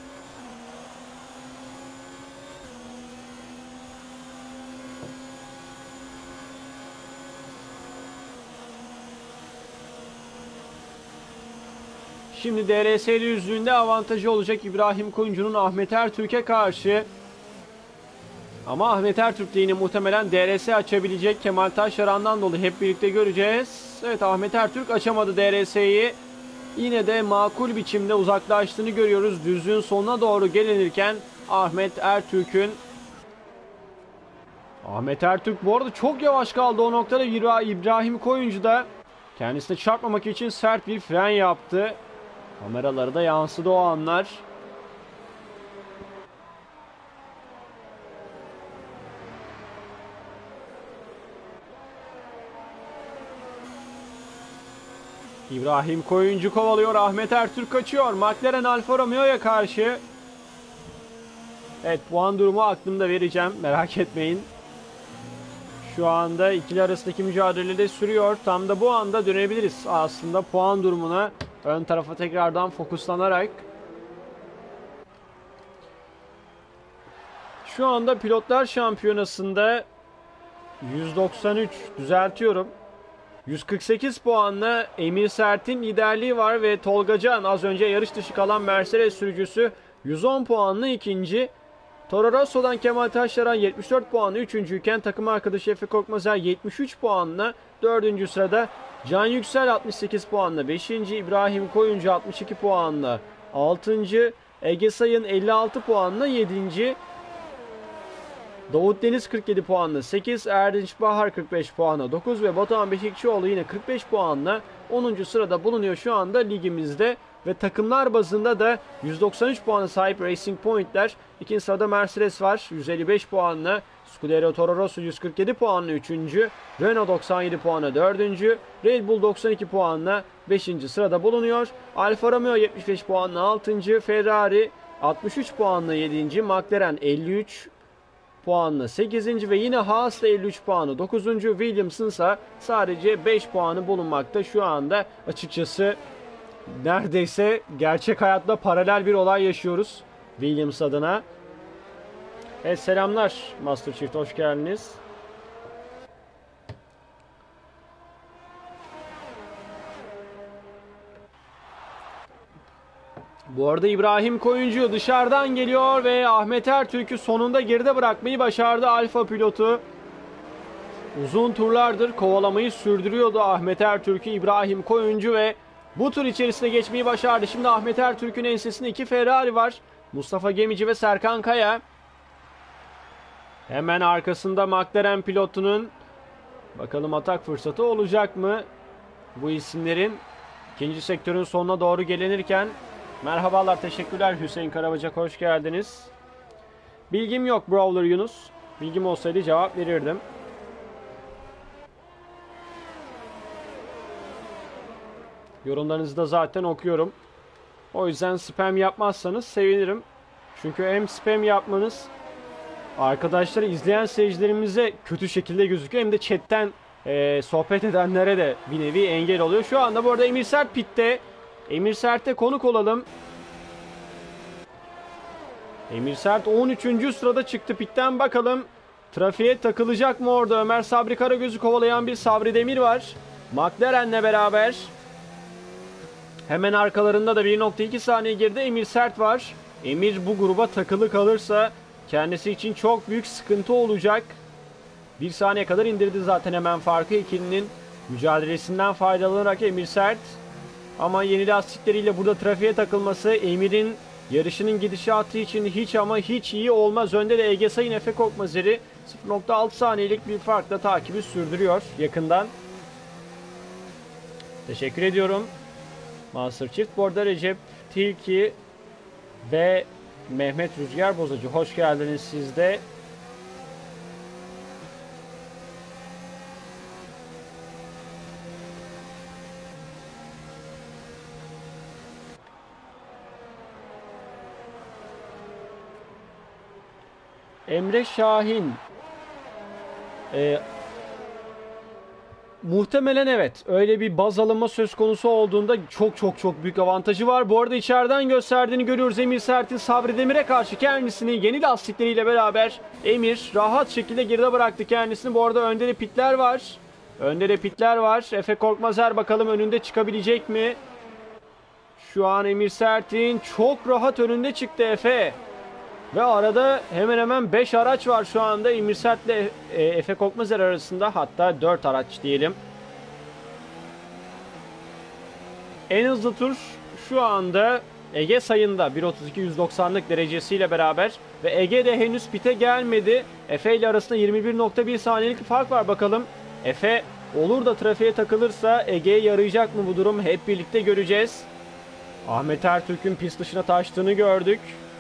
Şimdi D R S'li yüzlüğünde avantajı olacak İbrahim Koyuncu'nun Ahmet Ertürk'e karşı. Ama Ahmet Ertürk de yine muhtemelen D R S açabilecek Kemal Taşyaran'dan dolayı hep birlikte göreceğiz. Evet, Ahmet Ertürk açamadı D R S'yi. Yine de makul biçimde uzaklaştığını görüyoruz. Düzlüğün sonuna doğru gelinirken Ahmet Ertürk'ün Ahmet Ertürk bu arada çok yavaş kaldı o noktada. İbrahim Koyuncu da kendisine çarpmamak için sert bir fren yaptı. Kameralara da yansıdı o anlar. İbrahim Koyuncu kovalıyor. Ahmet Ertürk kaçıyor. McLaren Alfa Romeo'ya karşı. Evet, puan durumu aklımda vereceğim. Merak etmeyin. Şu anda ikili arasındaki mücadele de sürüyor. Tam da bu anda dönebiliriz aslında puan durumuna. Ön tarafa tekrardan fokuslanarak. Şu anda Pilotlar Şampiyonası'nda yüz doksan üç, düzeltiyorum, yüz kırk sekiz puanla Emir Sert'in liderliği var ve Tolgacan, az önce yarış dışı kalan Mercedes sürücüsü, yüz on puanla ikinci. Toro Rosso'dan Kemal Taşyaran yetmiş dört puanla üçüncüyken takım arkadaşı Efe Korkmazer yetmiş üç puanla dördüncü sırada. Can Yüksel altmış sekiz puanla beşinci. İbrahim Koyuncu altmış iki puanla altıncı. Ege Sayın elli altı puanla yedinci. Davut Deniz kırk yedi puanla sekiz. Erdinç Bahar kırk beş puanla dokuz ve Batuhan Beşikçioğlu yine kırk beş puanla onuncu sırada bulunuyor şu anda ligimizde. Ve takımlar bazında da yüz doksan üç puana sahip Racing Point'ler. İkinci sırada Mercedes var yüz elli beş puanla. Scuderia Toro Rosso yüz kırk yedi puanla üçüncü. Renault doksan yedi puanla dördüncü. Red Bull doksan iki puanla beşinci sırada bulunuyor. Alfa Romeo yetmiş beş puanla altıncı. Ferrari altmış üç puanla yedinci. McLaren elli üç puanla sekizinci ve yine Haas da elli üç puanı dokuzuncu. Williams'ın ise sadece beş puanı bulunmakta şu anda. Açıkçası neredeyse gerçek hayatta paralel bir olay yaşıyoruz Williams adına. Evet, selamlar Master Chief, hoş geldiniz. Bu arada İbrahim Koyuncu dışarıdan geliyor ve Ahmet Ertürk'ü sonunda geride bırakmayı başardı Alfa pilotu. Uzun turlardır kovalamayı sürdürüyordu Ahmet Ertürk'ü İbrahim Koyuncu ve bu tur içerisine geçmeyi başardı. Şimdi Ahmet Ertürk'ün ensesinde iki Ferrari var. Mustafa Gemici ve Serkan Kaya. Hemen arkasında McLaren pilotunun, bakalım atak fırsatı olacak mı bu isimlerin? İkinci sektörün sonuna doğru gelinirken. Merhabalar, teşekkürler Hüseyin Karabacak, hoş geldiniz. Bilgim yok Brawler Yunus. Bilgim olsaydı cevap verirdim. Yorumlarınızı da zaten okuyorum. O yüzden spam yapmazsanız sevinirim. Çünkü hem spam yapmanız arkadaşları, izleyen seyircilerimize kötü şekilde gözüküyor, hem de chatten e, sohbet edenlere de bir nevi engel oluyor. Şu anda bu arada Emir Sert pitte. Emir Sert'e konuk olalım. Emir Sert on üçüncü sırada çıktı pitten. Bakalım trafiğe takılacak mı orada? Ömer Sabri Karagöz'ü kovalayan bir Sabri Demir var. McLaren'le beraber. Hemen arkalarında da bir nokta iki saniye geride Emir Sert var. Emir bu gruba takılı kalırsa kendisi için çok büyük sıkıntı olacak. Bir saniye kadar indirdi zaten hemen farkı. İkilinin mücadelesinden faydalanarak Emir Sert. Ama yeni lastikleriyle burada trafiğe takılması Emir'in yarışının gidişatı için hiç ama hiç iyi olmaz. Önde de Ege Sayın, Efe Korkmazer'i sıfır nokta altı saniyelik bir farkla takibi sürdürüyor yakından. Teşekkür ediyorum. Master Çift. Bu arada Recep Tilki ve Mehmet Rüzgar Bozacı, hoş geldiniz siz de. Emre Şahin. Ee, muhtemelen evet. Öyle bir baz alınma söz konusu olduğunda çok çok çok büyük avantajı var. Bu arada içeriden gösterdiğini görüyoruz Emir Sert'in Sabri Demir'e karşı kendisini yeni lastikleriyle beraber Emir rahat şekilde geride bıraktı kendisini. Bu arada önde de pitler var. Önde de pitler var. Efe Korkmazer bakalım önünde çıkabilecek mi? Şu an Emir Sert'in çok rahat önünde çıktı Efe. Ve arada hemen hemen beş araç var şu anda Emir Sert ile Efe Korkmazer arasında, hatta dört araç diyelim. En hızlı tur şu anda Ege Sayın'da bir otuz iki yüz doksanlık derecesiyle beraber ve Ege de henüz pite gelmedi. Efe ile arasında yirmi bir nokta bir saniyelik fark var bakalım. Efe olur da trafiğe takılırsa Ege'ye yarayacak mı bu durum, hep birlikte göreceğiz. Ahmet Ertürk'ün pist dışına taştığını gördük.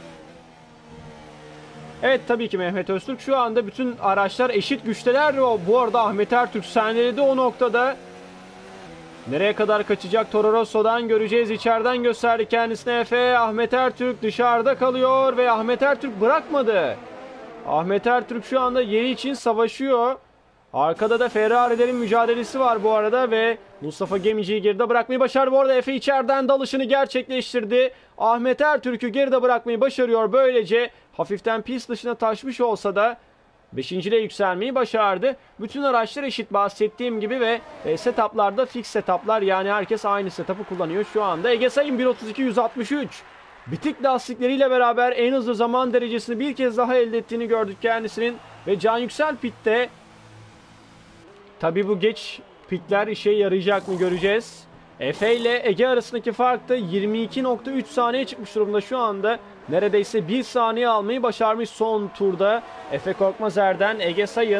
Evet, tabii ki Mehmet Öztürk. Şu anda bütün araçlar eşit güçteler. Bu arada Ahmet Ertürk sendeledi o noktada. Nereye kadar kaçacak Toro Rosso'dan göreceğiz. İçeriden gösterdi kendisine Efe. Ahmet Ertürk dışarıda kalıyor ve Ahmet Ertürk bırakmadı. Ahmet Ertürk şu anda yeri için savaşıyor. Arkada da Ferrari'lerin mücadelesi var bu arada ve Mustafa Gemici'yi geride bırakmayı başardı. Bu arada Efe içeriden dalışını gerçekleştirdi. Ahmet Ertürk'ü geride bırakmayı başarıyor. Böylece hafiften pist dışına taşmış olsa da beşinciliğe yükselmeyi başardı. Bütün araçlar eşit bahsettiğim gibi ve setuplarda fix setuplar, yani herkes aynı setup'ı kullanıyor şu anda. Ege Sayın bir otuz iki yüz altmış üç. Bitik lastikleriyle beraber en hızlı zaman derecesini bir kez daha elde ettiğini gördük kendisinin ve Can Yüksel pitte. Tabi bu geç pitler işe yarayacak mı göreceğiz. Efe ile Ege arasındaki fark da yirmi iki nokta üç saniye çıkmış durumda şu anda. Neredeyse bir saniye almayı başarmış son turda Efe Korkmazer'den Ege Sayın.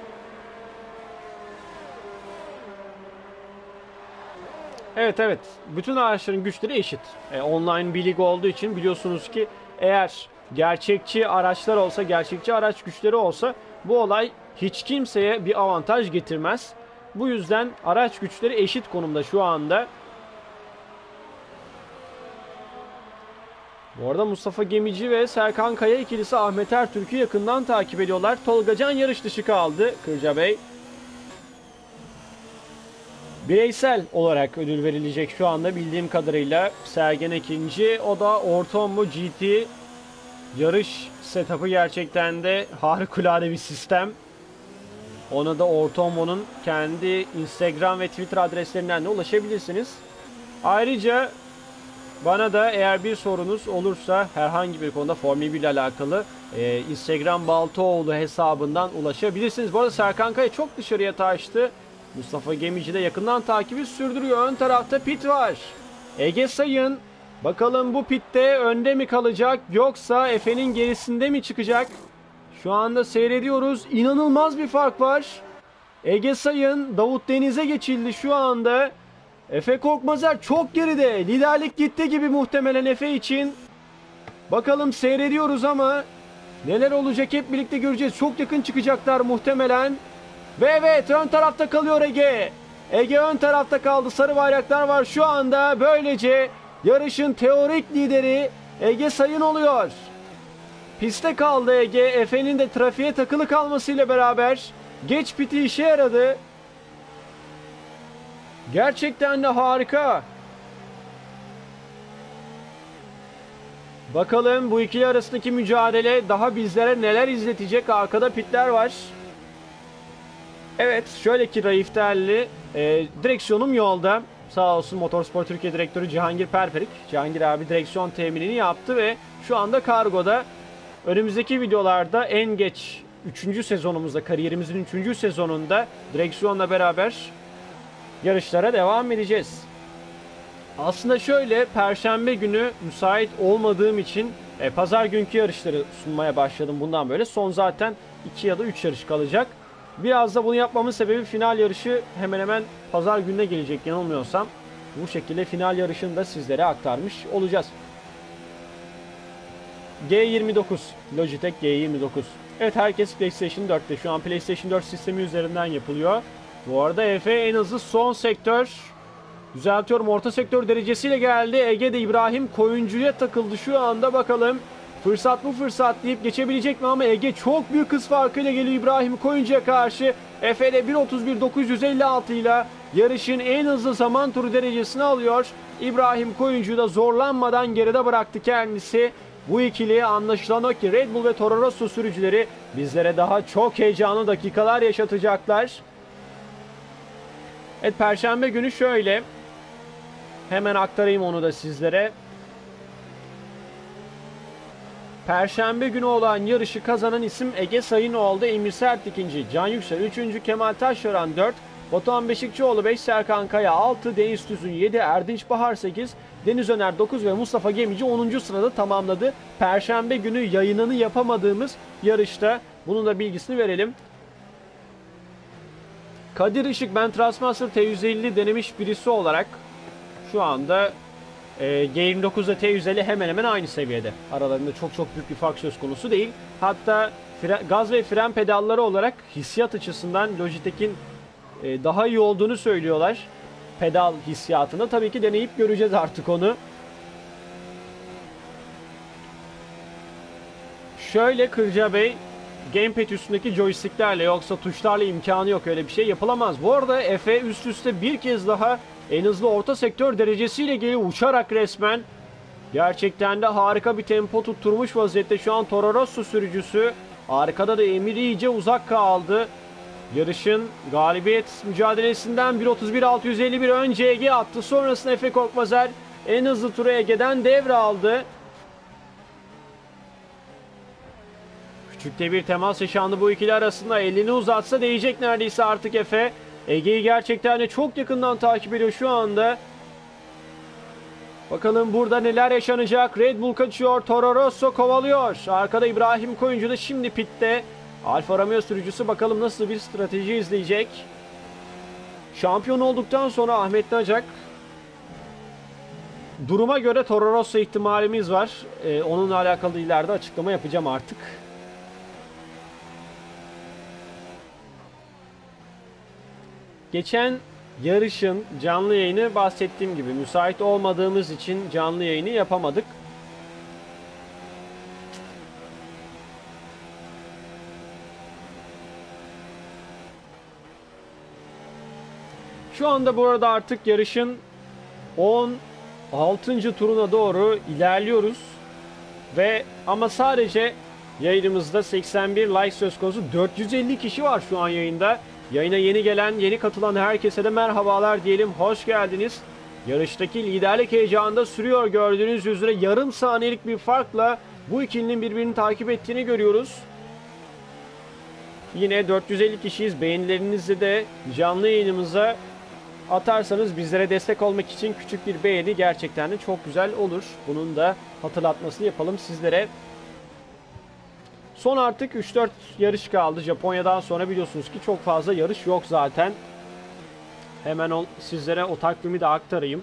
Evet evet, bütün araçların güçleri eşit. E, online bir lig olduğu için biliyorsunuz ki eğer gerçekçi araçlar olsa, gerçekçi araç güçleri olsa bu olay hiç kimseye bir avantaj getirmez. Bu yüzden araç güçleri eşit konumda şu anda. Bu arada Mustafa Gemici ve Serkan Kaya ikilisi Ahmet Ertürk'ü yakından takip ediyorlar. Tolga Can yarış dışı kaldı Kırca Bey. Bireysel olarak ödül verilecek şu anda bildiğim kadarıyla. Sergen ikinci, o da Ortombo G T yarış setup'ı gerçekten de harikulade bir sistem. Ona da Ortombo'nun kendi Instagram ve Twitter adreslerinden de ulaşabilirsiniz. Ayrıca bana da eğer bir sorunuz olursa herhangi bir konuda Formula bir ile alakalı e, Instagram Baltoğlu hesabından ulaşabilirsiniz. Bu arada Serkan Kaya çok dışarıya taştı. Mustafa Gemici de yakından takibi sürdürüyor. Ön tarafta pit var. Ege Sayın bakalım bu pitte önde mi kalacak yoksa Efe'nin gerisinde mi çıkacak? Şu anda seyrediyoruz. İnanılmaz bir fark var. Ege Sayın Davut Deniz'e geçildi şu anda. Efe Korkmazer çok geride. Liderlik gitti gibi muhtemelen Efe için. Bakalım seyrediyoruz ama neler olacak hep birlikte göreceğiz. Çok yakın çıkacaklar muhtemelen. Ve evet, ön tarafta kalıyor Ege. Ege ön tarafta kaldı. Sarı bayraklar var şu anda. Böylece yarışın teorik lideri Ege Sayın oluyor. Piste kaldı Ege. Efe'nin de trafiğe takılı kalmasıyla beraber geç piti işe yaradı. Gerçekten de harika. Bakalım bu ikili arasındaki mücadele daha bizlere neler izletecek. Arkada pitler var. Evet, şöyle ki Raif Değerli, e, direksiyonum yolda. Sağ olsun Motorspor Türkiye Direktörü Cihangir Perperik. Cihangir abi direksiyon teminini yaptı ve şu anda kargoda. Önümüzdeki videolarda en geç üçüncü sezonumuzda, kariyerimizin üçüncü sezonunda direksiyonla beraber yarışlara devam edeceğiz. Aslında şöyle, Perşembe günü müsait olmadığım için e, pazar günkü yarışları sunmaya başladım bundan böyle. Son zaten iki ya da üç yarış kalacak. Biraz da bunu yapmamın sebebi final yarışı hemen hemen pazar gününe gelecek yanılmıyorsam. Bu şekilde final yarışını da sizlere aktarmış olacağız. G yirmi dokuz. Logitech G yirmi dokuz. Evet, herkes PlayStation dörtte. Şu an PlayStation dört sistemi üzerinden yapılıyor. Bu arada Efe en hızlı son sektör. Düzeltiyorum, orta sektör derecesiyle geldi. Ege'de İbrahim Koyuncu'ya takıldı şu anda, bakalım. Fırsat mı fırsat deyip geçebilecek mi ama Ege çok büyük hız farkıyla geliyor İbrahim Koyuncu'ya karşı. Efe'de bir otuz bir dokuz yüz elli altı ile yarışın en hızlı zaman turu derecesini alıyor. İbrahim Koyuncu da zorlanmadan geride bıraktı kendisi. Bu ikili anlaşılan o ki Red Bull ve Toro Rosso sürücüleri bizlere daha çok heyecanlı dakikalar yaşatacaklar. Evet, Perşembe günü şöyle. Hemen aktarayım onu da sizlere. Perşembe günü olan yarışı kazanan isim Ege Sayın oldu. Emir Sert ikinci, Can Yüksel üçüncü, Kemal Taşören dört, Batuhan Beşikçioğlu beş, Serkan Kaya altı, Deniz Tüzün yedi, Erdinç Bahar sekiz, Deniz Öner dokuz ve Mustafa Gemici onuncu sırada tamamladı. Perşembe günü yayınını yapamadığımız yarışta bunun da bilgisini verelim. Kadir Işık, ben Trustmaster T yüz elli denemiş birisi olarak şu anda e, G yirmi dokuz ile T yüz elli hemen hemen aynı seviyede. Aralarında çok çok büyük bir fark söz konusu değil. Hatta fren, gaz ve fren pedalları olarak hissiyat açısından Logitech'in e, daha iyi olduğunu söylüyorlar. Pedal hissiyatında. Tabii ki deneyip göreceğiz artık onu. Şöyle Kırca Bey, Gamepad üstündeki joysticklerle, yoksa tuşlarla imkanı yok, öyle bir şey yapılamaz. Bu arada Efe üst üste bir kez daha en hızlı orta sektör derecesiyle geliyor uçarak resmen. Gerçekten de harika bir tempo tutturmuş vaziyette şu an Toro Rosso sürücüsü. Arkada da Emir iyice uzak kaldı. Yarışın galibiyet mücadelesinden bir otuz bir altı yüz elli bir önce Ege attı. Sonrasında Efe Korkmazer en hızlı turu Ege'den devraldı. Küçükte bir temas yaşandı bu ikili arasında. Elini uzatsa değecek neredeyse artık Efe. Ege'yi gerçekten de çok yakından takip ediyor şu anda. Bakalım burada neler yaşanacak. Red Bull kaçıyor, Toro Rosso kovalıyor. Arkada İbrahim Koyuncu da şimdi pitte. Alfa Romeo sürücüsü bakalım nasıl bir strateji izleyecek. Şampiyon olduktan sonra Ahmet Nacak. Duruma göre Toro Rosso ihtimalimiz var. Ee, onunla alakalı ileride açıklama yapacağım artık. Geçen yarışın canlı yayını bahsettiğim gibi müsait olmadığımız için canlı yayını yapamadık. Şu anda bu arada artık yarışın on altıncı turuna doğru ilerliyoruz. Ve ama sadece yayınımızda seksen bir like söz konusu. dört yüz elli kişi var şu an yayında. Yayına yeni gelen, yeni katılan herkese de merhabalar diyelim. Hoş geldiniz. Yarıştaki liderlik heyecanında sürüyor gördüğünüz üzere. Yarım saniyelik bir farkla bu ikilinin birbirini takip ettiğini görüyoruz. Yine dört yüz elli kişiyiz. Beğenilerinizi de canlı yayınımıza atarsanız bizlere destek olmak için küçük bir beğeni gerçekten de çok güzel olur. Bunun da hatırlatmasını yapalım sizlere. Son artık üç dört yarış kaldı. Japonya'dan sonra biliyorsunuz ki çok fazla yarış yok zaten. Hemen o, sizlere o takvimi de aktarayım.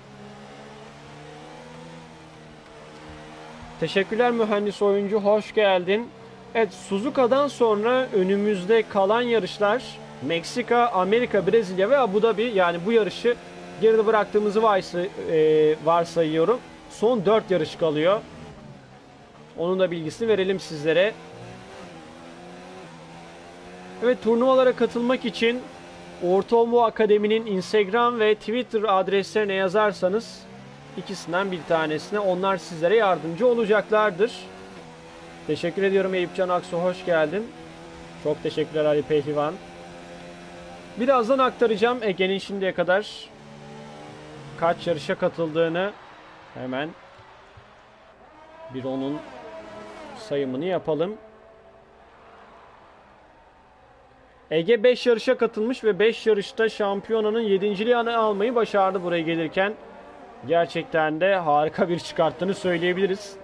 Teşekkürler mühendis oyuncu, hoş geldin. Evet, Suzuka'dan sonra önümüzde kalan yarışlar Meksika, Amerika, Brezilya ve Abu Dhabi, yani bu yarışı geride bıraktığımızı varsay e, varsayıyorum. Son dört yarış kalıyor. Onun da bilgisini verelim sizlere. Evet, turnuvalara katılmak için Ortaomu Akademi'nin Instagram ve Twitter adreslerine yazarsanız ikisinden bir tanesine onlar sizlere yardımcı olacaklardır. Teşekkür ediyorum Eyüpcan Aksu, hoş geldin. Çok teşekkürler Ali Pehlivan. Birazdan aktaracağım Ege'nin şimdiye kadar kaç yarışa katıldığını. Hemen bir onun sayımını yapalım. Ege beş yarışa katılmış ve beş yarışta şampiyonanın yedinciliğini almayı başardı buraya gelirken. Gerçekten de harika bir çıkarttığını söyleyebiliriz.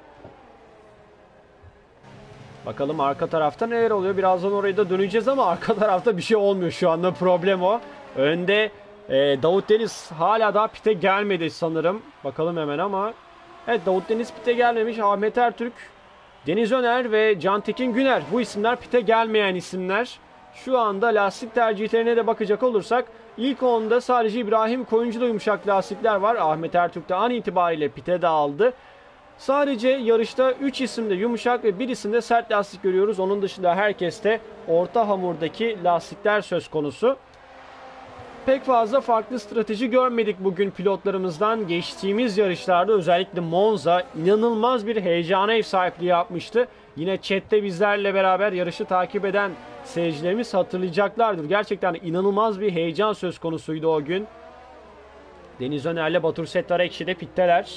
Bakalım arka tarafta neler oluyor. Birazdan oraya da döneceğiz ama arka tarafta bir şey olmuyor şu anda. Problem o. Önde e, Davut Deniz hala daha pite gelmedi sanırım. Bakalım hemen ama. Evet, Davut Deniz pite gelmemiş. Ahmet Ertürk, Deniz Öner ve Cantekin Güner. Bu isimler pite gelmeyen isimler. Şu anda lastik tercihlerine de bakacak olursak ilk onda sadece İbrahim Koyuncu'da yumuşak lastikler var. Ahmet Ertürk de an itibariyle pite de aldı. Sadece yarışta üç isimde yumuşak ve bir isimde sert lastik görüyoruz. Onun dışında herkeste orta hamurdaki lastikler söz konusu. Pek fazla farklı strateji görmedik bugün pilotlarımızdan. Geçtiğimiz yarışlarda özellikle Monza inanılmaz bir heyecana ev sahipliği yapmıştı. Yine chatte bizlerle beraber yarışı takip eden seyircilerimiz hatırlayacaklardır. Gerçekten inanılmaz bir heyecan söz konusuydu o gün. Deniz Öner'le Batur Settar-Ekşi de pitteler.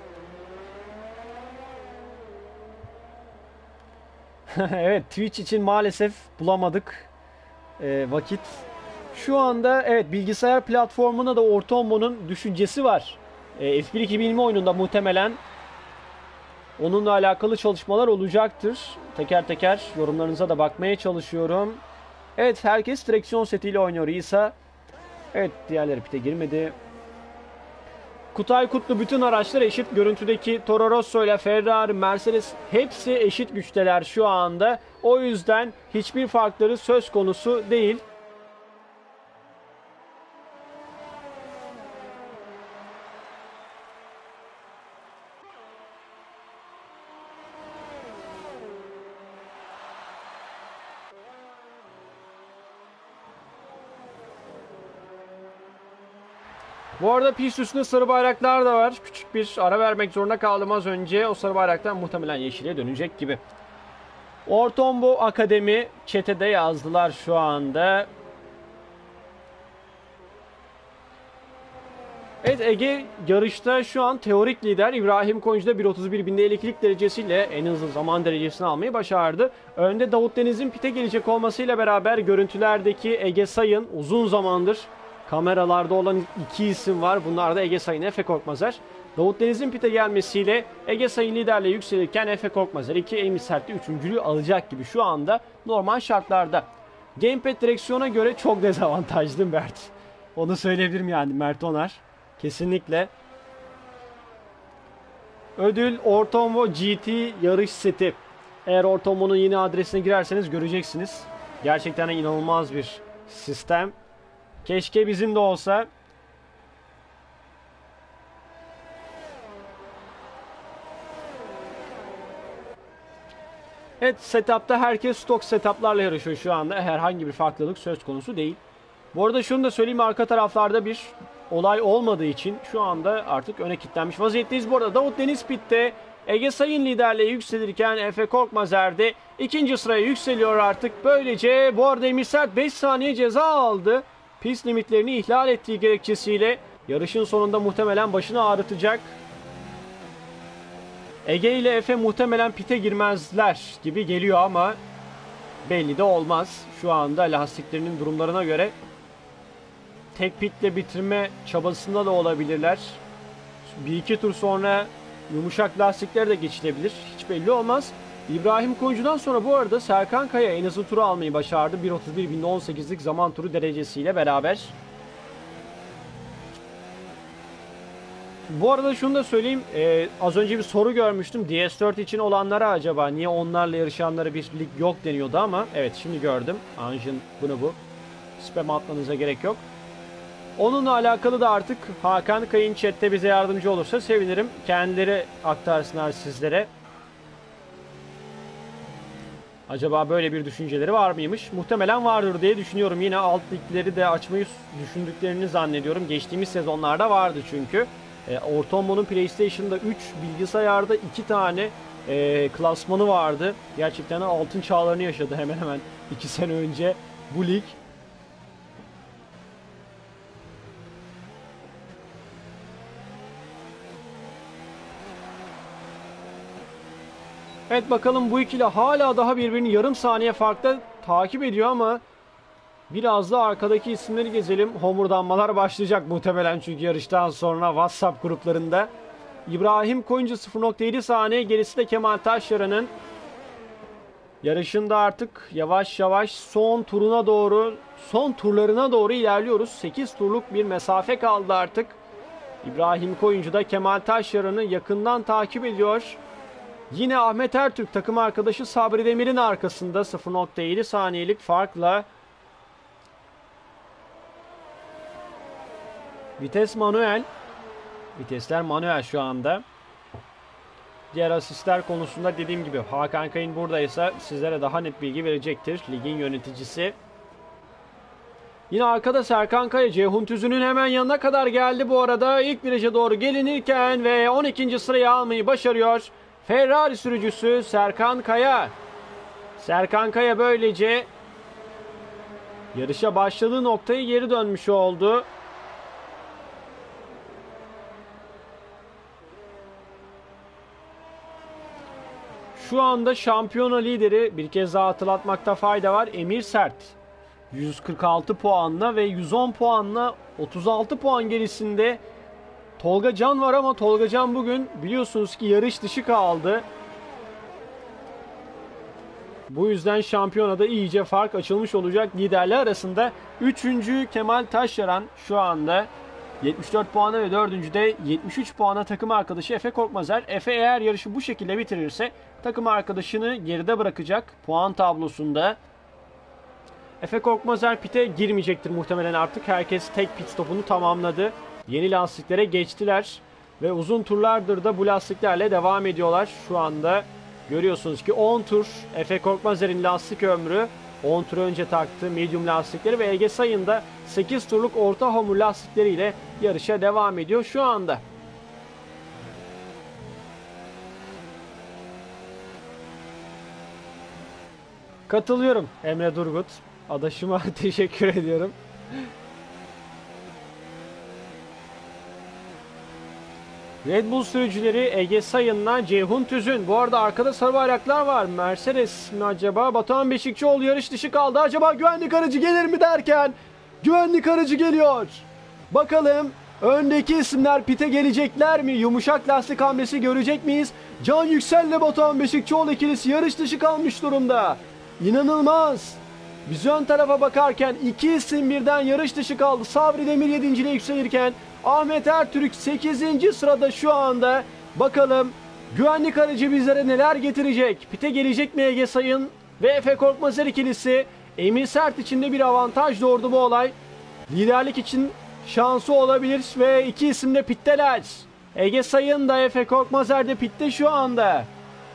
Evet, Twitch için maalesef bulamadık e, vakit. Şu anda evet, bilgisayar platformuna da Ortomo'nun düşüncesi var. E, F bir iki bin yirmi oyununda muhtemelen onunla alakalı çalışmalar olacaktır. Teker teker yorumlarınıza da bakmaya çalışıyorum. Evet, herkes direksiyon setiyle oynuyor İsa. Evet, diğerleri pite girmedi. Kutay Kutlu bütün araçlar eşit. Görüntüdeki Toro Rosso ile Ferrari, Mercedes hepsi eşit güçteler şu anda. O yüzden hiçbir farkları söz konusu değil. Bu arada pist üstünde sarı bayraklar da var. Küçük bir ara vermek zorunda kaldım az önce. O sarı bayraktan muhtemelen yeşile dönecek gibi. Ortombo Akademi chat'e yazdılar şu anda. Evet, Ege yarışta şu an teorik lider. İbrahim Koyuncu'da bir otuz bir binde elektrik derecesiyle en hızlı zaman derecesini almayı başardı. Önde Davut Deniz'in pite gelecek olmasıyla beraber görüntülerdeki Ege Sayın, uzun zamandır kameralarda olan iki isim var. Bunlar da Ege Sayın, Efe Korkmazer. Davut Deniz'in pite gelmesiyle Ege Sayın liderliğe yükselirken Efe Korkmazer iki Amy Sert'te üçüncülüğü alacak gibi şu anda normal şartlarda. Gamepad direksiyona göre çok dezavantajlı Mert. Onu söyleyebilirim yani, Mert Onar. Kesinlikle. Ödül Ortomo G T yarış seti. Eğer Ortomo'nun yeni adresine girerseniz göreceksiniz. Gerçekten inanılmaz bir sistem. Keşke bizim de olsa. Evet, setup'ta herkes stok setup'larla yarışıyor şu anda. Herhangi bir farklılık söz konusu değil. Bu arada şunu da söyleyeyim, arka taraflarda bir olay olmadığı için şu anda artık öne kilitlenmiş vaziyetteyiz. Bu arada Davut Deniz pitte, Ege Sayın liderliğe yükselirken Efe Korkmazer de ikinci sıraya yükseliyor artık. Böylece bu arada Emir Sert beş saniye ceza aldı. Pist limitlerini ihlal ettiği gerekçesiyle yarışın sonunda muhtemelen başını ağrıtacak. Ege ile Efe muhtemelen pite girmezler gibi geliyor ama belli de olmaz. Şu anda lastiklerinin durumlarına göre tek pitle bitirme çabasında da olabilirler. Bir iki tur sonra yumuşak lastikler de geçilebilir. Hiç belli olmaz. İbrahim Koyuncu'dan sonra bu arada Serkan Kaya en hızlı turu almayı başardı. bir otuz bir binde on sekizlik zaman turu derecesiyle beraber. Bu arada şunu da söyleyeyim. Ee, az önce bir soru görmüştüm. D S dört için olanlara acaba niye onlarla yarışanlara bir lig yok deniyordu ama evet, şimdi gördüm. Anjin bunu bu. spam atmanıza gerek yok. Onunla alakalı da artık Hakan Kayın chatte bize yardımcı olursa sevinirim. Kendileri aktarsınlar sizlere. Acaba böyle bir düşünceleri var mıymış? Muhtemelen vardır diye düşünüyorum. Yine alt ligleri de açmayı düşündüklerini zannediyorum. Geçtiğimiz sezonlarda vardı çünkü. E, Ortombo'nun PlayStation'da üç, bilgisayarda iki tane e, klasmanı vardı. Gerçekten altın çağlarını yaşadı hemen hemen iki sene önce bu lig. Evet, bakalım bu ikili hala daha birbirini yarım saniye farklı takip ediyor ama biraz da arkadaki isimleri gezelim. Homurdanmalar başlayacak muhtemelen çünkü yarıştan sonra WhatsApp gruplarında. İbrahim Koyuncu sıfır nokta yedi saniye, gerisi de Kemal Taşyaran'ın. Yarışında artık yavaş yavaş son turuna doğru, son turlarına doğru ilerliyoruz. sekiz turluk bir mesafe kaldı artık. İbrahim Koyuncu da Kemal Taşyaran'ı yakından takip ediyor. Yine Ahmet Ertürk takım arkadaşı Sabri Demir'in arkasında sıfır nokta yedi saniyelik farkla. Vites manuel. Vitesler manuel şu anda. Diğer asistler konusunda dediğim gibi Hakan Kayın buradaysa sizlere daha net bilgi verecektir. Ligin yöneticisi. Yine arkada Serkan Kaya, Ceyhun Tüzün'ün hemen yanına kadar geldi bu arada. İlk viraja doğru gelinirken ve on ikinci sırayı almayı başarıyor. Ferrari sürücüsü Serkan Kaya. Serkan Kaya böylece yarışa başladığı noktayı geri dönmüş oldu. Şu anda şampiyona lideri, bir kez daha hatırlatmakta fayda var, Emir Sert. yüz kırk altı puanla ve yüz on puanla otuz altı puan gerisinde Tolga Can var ama Tolga Can bugün biliyorsunuz ki yarış dışı kaldı. Bu yüzden şampiyonada iyice fark açılmış olacak liderler arasında. üçüncü Kemal Taşyaran şu anda yetmiş dört puana ve dördüncü de yetmiş üç puana takım arkadaşı Efe Korkmazer. Efe eğer yarışı bu şekilde bitirirse takım arkadaşını geride bırakacak puan tablosunda. Efe Korkmazer pite girmeyecektir muhtemelen artık. Herkes tek pit stopunu tamamladı. Yeni lastiklere geçtiler. Ve uzun turlardır da bu lastiklerle devam ediyorlar. Şu anda görüyorsunuz ki on tur Efe Korkmazer'in lastik ömrü. on tur önce taktı medium lastikleri ve Ege Sayın da sekiz turluk orta hamur lastikleriyle yarışa devam ediyor şu anda. Katılıyorum Emre Durgut. Adaşıma teşekkür ediyorum. Red Bull sürücüleri Ege Sayın'la Ceyhun Tüzün. Bu arada arkada sarı bayraklar var. Mercedes mi acaba? Batuhan Beşikçioğlu yarış dışı kaldı. Acaba güvenlik aracı gelir mi derken güvenlik aracı geliyor. Bakalım öndeki isimler pite gelecekler mi? Yumuşak lastik hamlesi görecek miyiz? Can Yüksel ile Batuhan Beşikçioğlu ikilisi yarış dışı kalmış durumda. İnanılmaz. Biz ön tarafa bakarken iki isim birden yarış dışı kaldı. Sabri Demir yedinciyle yükselirken Ahmet Ertürk sekizinci sırada şu anda. Bakalım güvenlik aracı bizlere neler getirecek? Pite gelecek mi Ege Sayın ve Efe Korkmazer ikilisi? Emir Sert için de bir avantaj doğurdu bu olay. Liderlik için şansı olabilir ve iki isim de pitteler. Ege Sayın da Efe Korkmazer de pitte şu anda.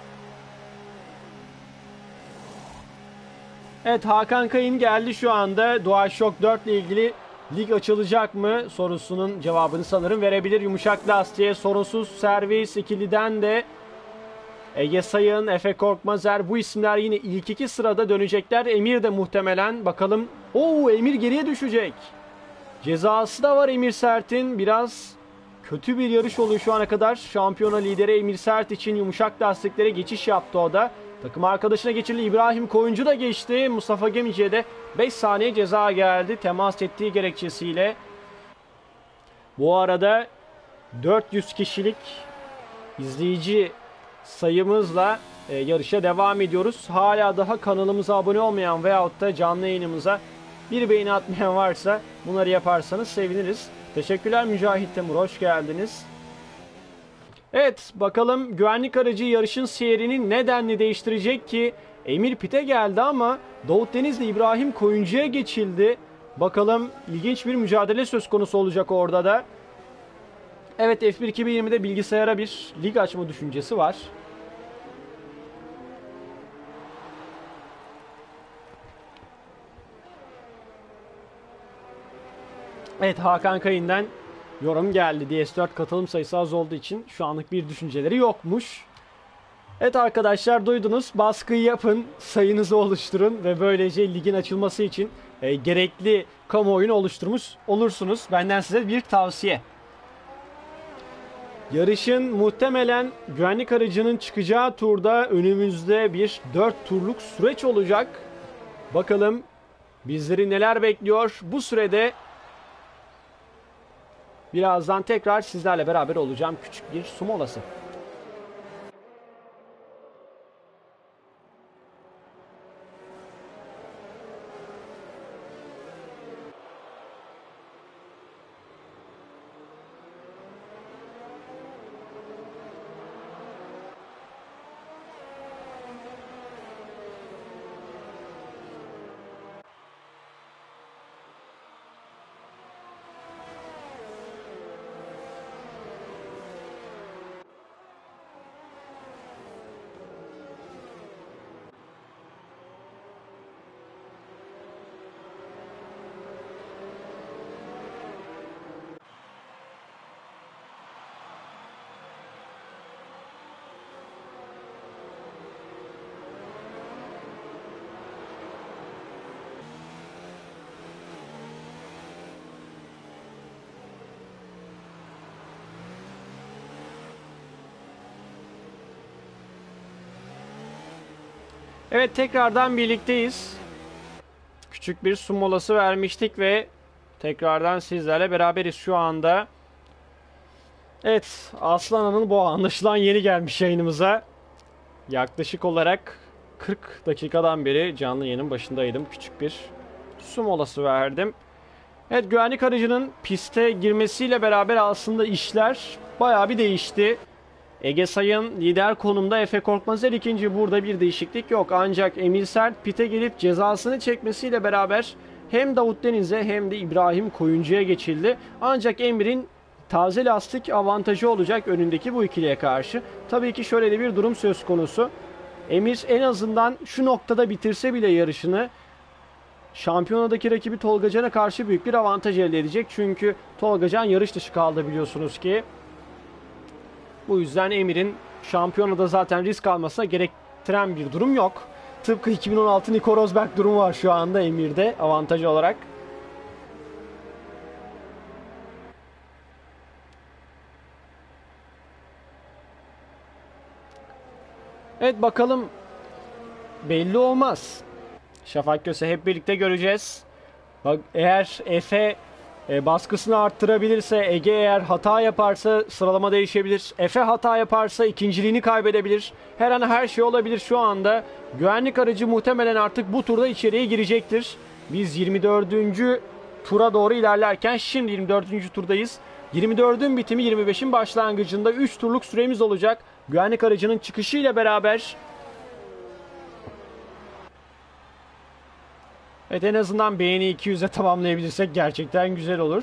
Evet, Hakan Kayın geldi şu anda. DualShock dört ile ilgili lig açılacak mı sorusunun cevabını sanırım verebilir. Yumuşak lastiğe sorunsuz servis ikiliden de Ege Sayın, Efe Korkmazer, bu isimler yine ilk iki sırada dönecekler. Emir de muhtemelen, bakalım. Oo, Emir geriye düşecek. Cezası da var Emir Sert'in. Biraz kötü bir yarış oluyor şu ana kadar. Şampiyona lideri Emir Sert için yumuşak lastiklere geçiş yaptı o da. Takım arkadaşına geçirdi. İbrahim Koyuncu da geçti. Mustafa Gemici'ye de beş saniye ceza geldi temas ettiği gerekçesiyle. Bu arada dört yüz kişilik izleyici sayımızla e, yarışa devam ediyoruz. Hala daha kanalımıza abone olmayan veyahut da canlı yayınımıza bir beğeni atmayan varsa bunları yaparsanız seviniriz. Teşekkürler Mücahit Temur, hoş geldiniz. Evet, bakalım güvenlik aracı yarışın seyrini nedenli değiştirecek ki? Emir pite geldi ama Davut Deniz'le İbrahim Koyuncu'ya geçildi. Bakalım, ilginç bir mücadele söz konusu olacak orada da. Evet, F bir iki bin yirmide bilgisayara bir lig açma düşüncesi var. Evet, Hakan Kayın'dan yorum geldi. D S dört katılım sayısı az olduğu için şu anlık bir düşünceleri yokmuş. Evet arkadaşlar, duydunuz. Baskıyı yapın, sayınızı oluşturun ve böylece ligin açılması için e, gerekli kamuoyunu oluşturmuş olursunuz. Benden size bir tavsiye. Yarışın muhtemelen güvenlik aracının çıkacağı turda önümüzde bir dört turluk süreç olacak. Bakalım bizleri neler bekliyor. Bu sürede birazdan tekrar sizlerle beraber olacağım. Küçük bir su molası. Evet, tekrardan birlikteyiz. Küçük bir su molası vermiştik ve tekrardan sizlerle beraberiz şu anda. Evet, Aslan Han'ın bu anlaşılan yeni gelmiş yayınımıza. Yaklaşık olarak kırk dakikadan beri canlı yayının başındaydım. Küçük bir su molası verdim. Evet, güvenlik aracının piste girmesiyle beraber aslında işler bayağı bir değişti. Ege Sayın lider konumda, Efe Korkmazer ikinci. Burada bir değişiklik yok. Ancak Emir Sert pite gelip cezasını çekmesiyle beraber hem Davut Deniz'e hem de İbrahim Koyuncu'ya geçildi. Ancak Emir'in taze lastik avantajı olacak önündeki bu ikiliye karşı. Tabii ki şöyle de bir durum söz konusu. Emir en azından şu noktada bitirse bile yarışını, şampiyonadaki rakibi Tolga Can'a karşı büyük bir avantaj elde edecek. Çünkü Tolga Can yarış dışı kaldı biliyorsunuz ki. Bu yüzden Emir'in şampiyonada zaten risk almasına gerektiren bir durum yok. Tıpkı iki bin on altı Nico Rosberg durumu var şu anda Emir'de avantaj olarak. Evet, bakalım, belli olmaz. Şafak Köse hep birlikte göreceğiz. Bak, eğer Efe E, baskısını arttırabilirse, Ege eğer hata yaparsa sıralama değişebilir. Efe hata yaparsa ikinciliğini kaybedebilir. Her an her şey olabilir şu anda. Güvenlik aracı muhtemelen artık bu turda içeriye girecektir. Biz yirmi dördüncü tura doğru ilerlerken şimdi yirmi dördüncü turdayız. yirmi dördün bitimi yirmi beşin başlangıcında üç turluk süremiz olacak. Güvenlik aracının çıkışıyla beraber. Evet, en azından beğeni iki yüze tamamlayabilirsek gerçekten güzel olur.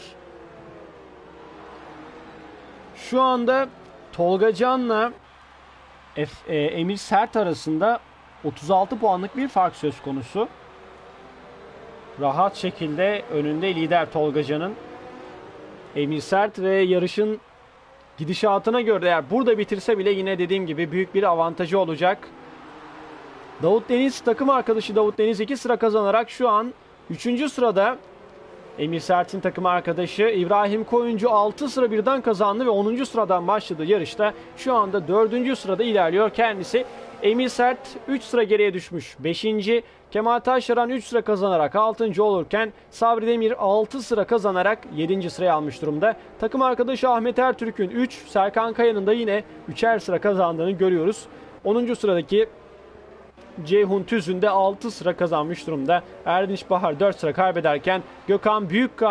Şu anda Tolga Can'la F, e, Emir Sert arasında otuz altı puanlık bir fark söz konusu. Rahat şekilde önünde lider Tolga Can'ın. Emir Sert ve yarışın gidişatına göre eğer burada bitirse bile yine dediğim gibi büyük bir avantajı olacak. Davut Deniz, takım arkadaşı Davut Deniz iki sıra kazanarak şu an üçüncü sırada. Emir Sert'in takım arkadaşı İbrahim Koyuncu altı sıra birden kazandı ve onuncu sıradan başladı yarışta. Şu anda dördüncü sırada ilerliyor kendisi. Emir Sert üç sıra geriye düşmüş. beşinci. Kemal Taşaran üç sıra kazanarak altıncı olurken Sabri Demir altı sıra kazanarak yedinci sıraya almış durumda. Takım arkadaşı Ahmet Ertürk'ün üç, Serkan Kaya'nın da yine üçer sıra kazandığını görüyoruz. onuncu sıradaki Ceyhun Tüzün de altı sıra kazanmış durumda. Erdinç Bahar dört sıra kaybederken Gökhan Büyükkağan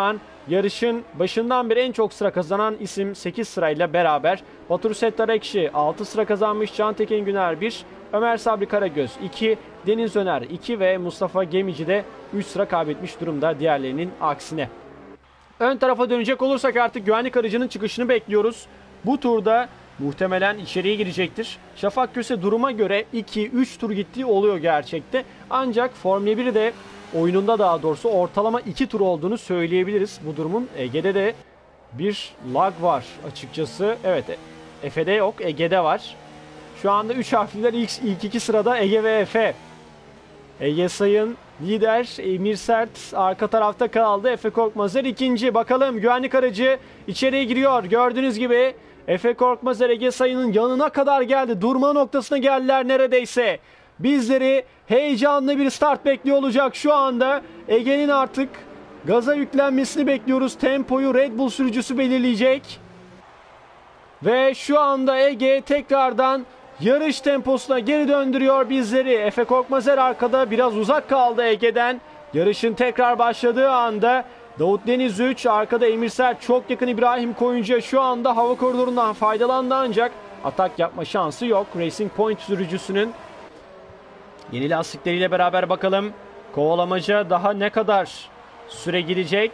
yarışın başından beri en çok sıra kazanan isim sekiz sırayla beraber. Batur Settar Ekşi altı sıra kazanmış, Cantekin Güner bir, Ömer Sabri Karagöz iki, Deniz Öner iki ve Mustafa Gemici de üç sıra kaybetmiş durumda diğerlerinin aksine. Ön tarafa dönecek olursak artık güvenlik aracının çıkışını bekliyoruz. Bu turda muhtemelen içeriye girecektir. Şafak Köse duruma göre iki üç tur gittiği oluyor gerçekte. Ancak Formula birde oyununda daha doğrusu ortalama iki tur olduğunu söyleyebiliriz. Bu durumun Ege'de de bir lag var açıkçası. Evet, Efe'de yok, Ege'de var. Şu anda üç harfliler ilk, ilk iki sırada Ege ve Efe. Ege Sayın lider, Emir Sert arka tarafta kaldı. Efe Korkmazer ikinci. Bakalım güvenlik aracı içeriye giriyor. Gördüğünüz gibi Efe Korkmazer Ege Sayın'ın yanına kadar geldi. Durma noktasına geldiler neredeyse. Bizleri heyecanlı bir start bekliyor olacak şu anda. Ege'nin artık gaza yüklenmesini bekliyoruz. Tempoyu Red Bull sürücüsü belirleyecek. Ve şu anda Ege tekrardan yarış temposuna geri döndürüyor bizleri. Efe Korkmazer arkada biraz uzak kaldı Ege'den. Yarışın tekrar başladığı anda Davut Deniz üç, arkada Emir Sert çok yakın İbrahim Koyuncu'ya şu anda hava koridorundan faydalandı ancak atak yapma şansı yok. Racing Point sürücüsünün yeni lastikleriyle beraber bakalım kovalamaca daha ne kadar süre gidecek.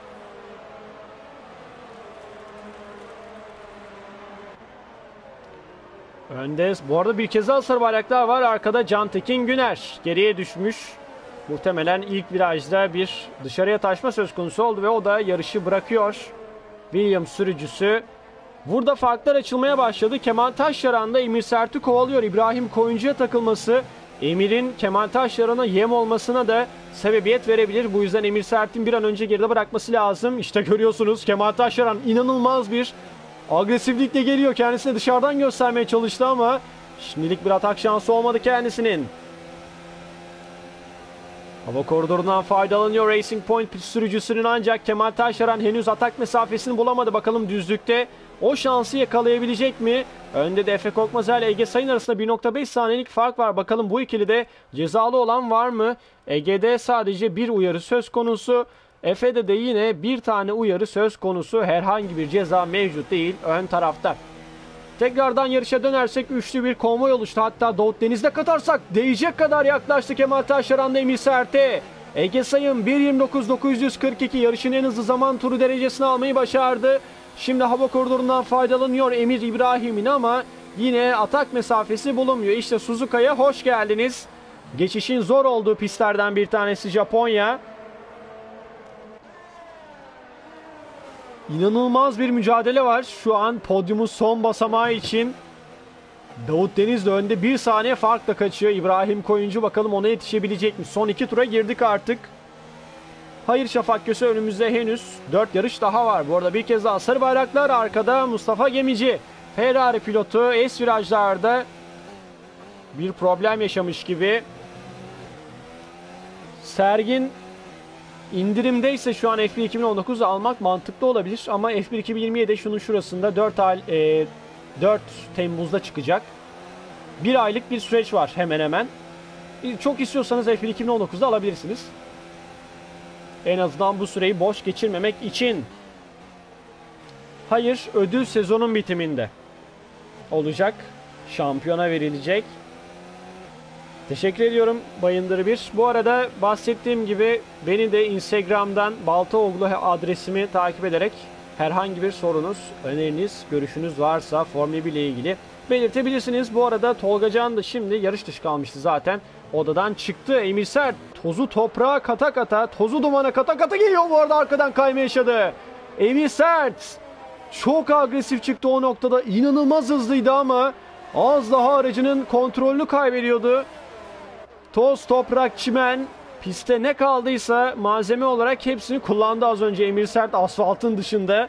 Önde bu arada bir kez daha sarı bayraklar var. Arkada Cantekin Güner geriye düşmüş. Muhtemelen ilk virajda bir dışarıya taşma söz konusu oldu ve o da yarışı bırakıyor. Williams sürücüsü. Burada farklar açılmaya başladı. Kemal Taşyaran da Emir Sert'i kovalıyor. İbrahim Koyuncu'ya takılması Emir'in Kemal Taşyaran'a yem olmasına da sebebiyet verebilir. Bu yüzden Emir Sert'in bir an önce geride bırakması lazım. İşte görüyorsunuz Kemal Taşyaran inanılmaz bir agresiflikle geliyor. Kendisini dışarıdan göstermeye çalıştı ama şimdilik bir atak şansı olmadı kendisinin. Hava koridorundan faydalanıyor Racing Point sürücüsünün ancak Kemal Taşyaran henüz atak mesafesini bulamadı. Bakalım düzlükte o şansı yakalayabilecek mi? Önde de Efe Korkmazer ile Ege Sayın arasında bir nokta beş saniyelik fark var. Bakalım bu ikilide cezalı olan var mı? Ege'de sadece bir uyarı söz konusu. Efe'de de yine bir tane uyarı söz konusu. Herhangi bir ceza mevcut değil ön tarafta. Tekrardan yarışa dönersek üçlü bir konvoy oluştu. Hatta Davut Deniz'de katarsak değecek kadar yaklaştı Kemal Taşyaran'la Emir Sert'e. Ege Sayın bir yirmi dokuz dokuz yüz kırk iki yarışın en hızlı zaman turu derecesini almayı başardı. Şimdi hava koridorundan faydalanıyor Emir İbrahim'in ama yine atak mesafesi bulunmuyor. İşte Suzuka'ya hoş geldiniz. Geçişin zor olduğu pistlerden bir tanesi Japonya. İnanılmaz bir mücadele var. Şu an podyumun son basamağı için Davut Deniz de önde bir saniye farkla kaçıyor. İbrahim Koyuncu bakalım ona yetişebilecek mi? Son iki tura girdik artık. Hayır Şafak Köse önümüzde henüz dört yarış daha var. Bu arada bir kez daha sarı bayraklar arkada Mustafa Gemici. Ferrari pilotu es virajlarda bir problem yaşamış gibi. Sergin indirimdeyse şu an F bir iki bin on dokuz almak mantıklı olabilir ama F bir iki bin yirmi yedi şunun şurasında dört, ay, e, dört Temmuz'da çıkacak. Bir aylık bir süreç var hemen hemen. Çok istiyorsanız F bir iki bin on dokuzda alabilirsiniz. En azından bu süreyi boş geçirmemek için. Hayır, ödül sezonun bitiminde olacak. Şampiyona verilecek. Teşekkür ediyorum Bayındır bir. Bu arada bahsettiğim gibi beni de Instagram'dan Baltaoğlu adresimi takip ederek herhangi bir sorunuz, öneriniz, görüşünüz varsa Formula bir ile ilgili belirtebilirsiniz. Bu arada Tolga Can da şimdi yarış dışı kalmıştı zaten. Odadan çıktı. Emir Sert tozu toprağa kata kata, tozu dumana kata kata geliyor bu arada arkadan kayma yaşadı. Emir Sert çok agresif çıktı o noktada. İnanılmaz hızlıydı ama az daha aracının kontrolünü kaybediyordu. Toz, toprak, çimen, pistte ne kaldıysa malzeme olarak hepsini kullandı az önce Emir Sert asfaltın dışında.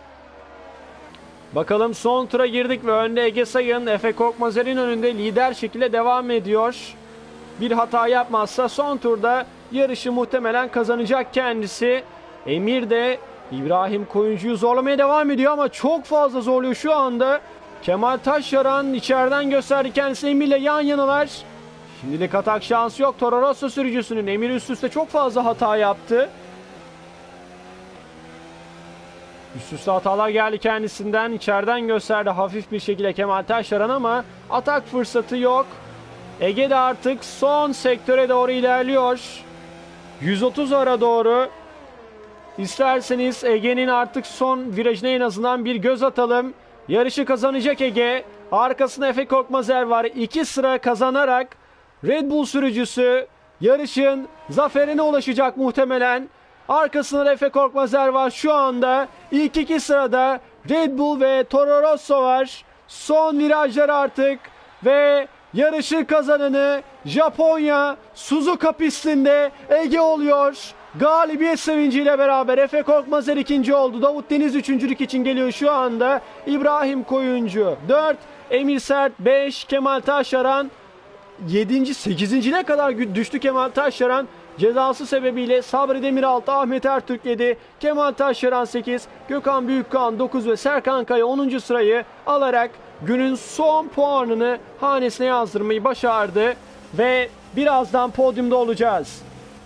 Bakalım son tura girdik ve önde Ege Sayın, Efe Korkmazer'in önünde lider şekilde devam ediyor. Bir hata yapmazsa son turda yarışı muhtemelen kazanacak kendisi. Emir de İbrahim Koyuncu'yu zorlamaya devam ediyor ama çok fazla zorluyor şu anda. Kemal Taşyaran içeriden gösterdi kendisini, Emir'le yan yanalar. Şimdilik atak şansı yok Toro Rosso sürücüsünün. Emir üst üste çok fazla hata yaptı. Üst üste hatalar geldi kendisinden. İçeriden gösterdi hafif bir şekilde Kemal Taşaran ama atak fırsatı yok. Ege de artık son sektöre doğru ilerliyor. yüz otuz ara doğru. İsterseniz Ege'nin artık son virajına en azından bir göz atalım. Yarışı kazanacak Ege. Arkasında Efe Korkmazer var. İki sıra kazanarak Red Bull sürücüsü yarışın zaferine ulaşacak muhtemelen. Arkasında Efe Korkmazer var. Şu anda ilk iki sırada Red Bull ve Toro Rosso var. Son virajlar artık ve yarışın kazananı Japonya Suzuka pistinde Ege oluyor. Galibiyet sevinciyle beraber Efe Korkmazer ikinci oldu. Davut Deniz üçüncülük için geliyor şu anda. İbrahim Koyuncu dört, Emir Sert beş, Kemal Taşaran yedinci sekizinciliğe kadar düştü Kemal Taşaran. Cezası sebebiyle Sabri Demir altı, Ahmet Ertürk yedi, Kemal Taşaran sekiz, Gökhan Büyükkan dokuz ve Serkan Kaya onuncu sırayı alarak günün son puanını hanesine yazdırmayı başardı ve birazdan podyumda olacağız.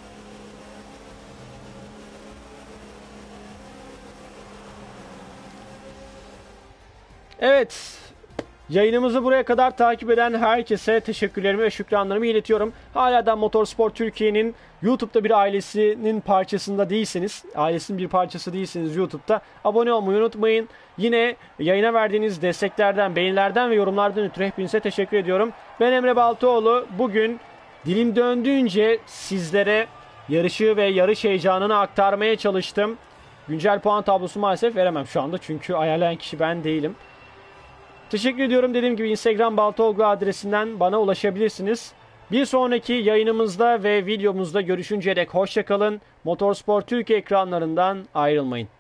Evet, yayınımızı buraya kadar takip eden herkese teşekkürlerimi ve şükranlarımı iletiyorum. Hala da Motorsport Türkiye'nin YouTube'da bir ailesinin parçasında değilseniz, ailesinin bir parçası değilseniz YouTube'da abone olmayı unutmayın. Yine yayına verdiğiniz desteklerden, beğenilerden ve yorumlardan ötürü hepinize teşekkür ediyorum. Ben Emre Baltaoğlu. Bugün dilim döndüğünce sizlere yarışı ve yarış heyecanını aktarmaya çalıştım. Güncel puan tablosu maalesef veremem şu anda çünkü ayarlayan kişi ben değilim. Teşekkür ediyorum. Dediğim gibi Instagram Baltaoğlu adresinden bana ulaşabilirsiniz. Bir sonraki yayınımızda ve videomuzda görüşünceye dek hoşça kalın. Motorsport Türkiye ekranlarından ayrılmayın.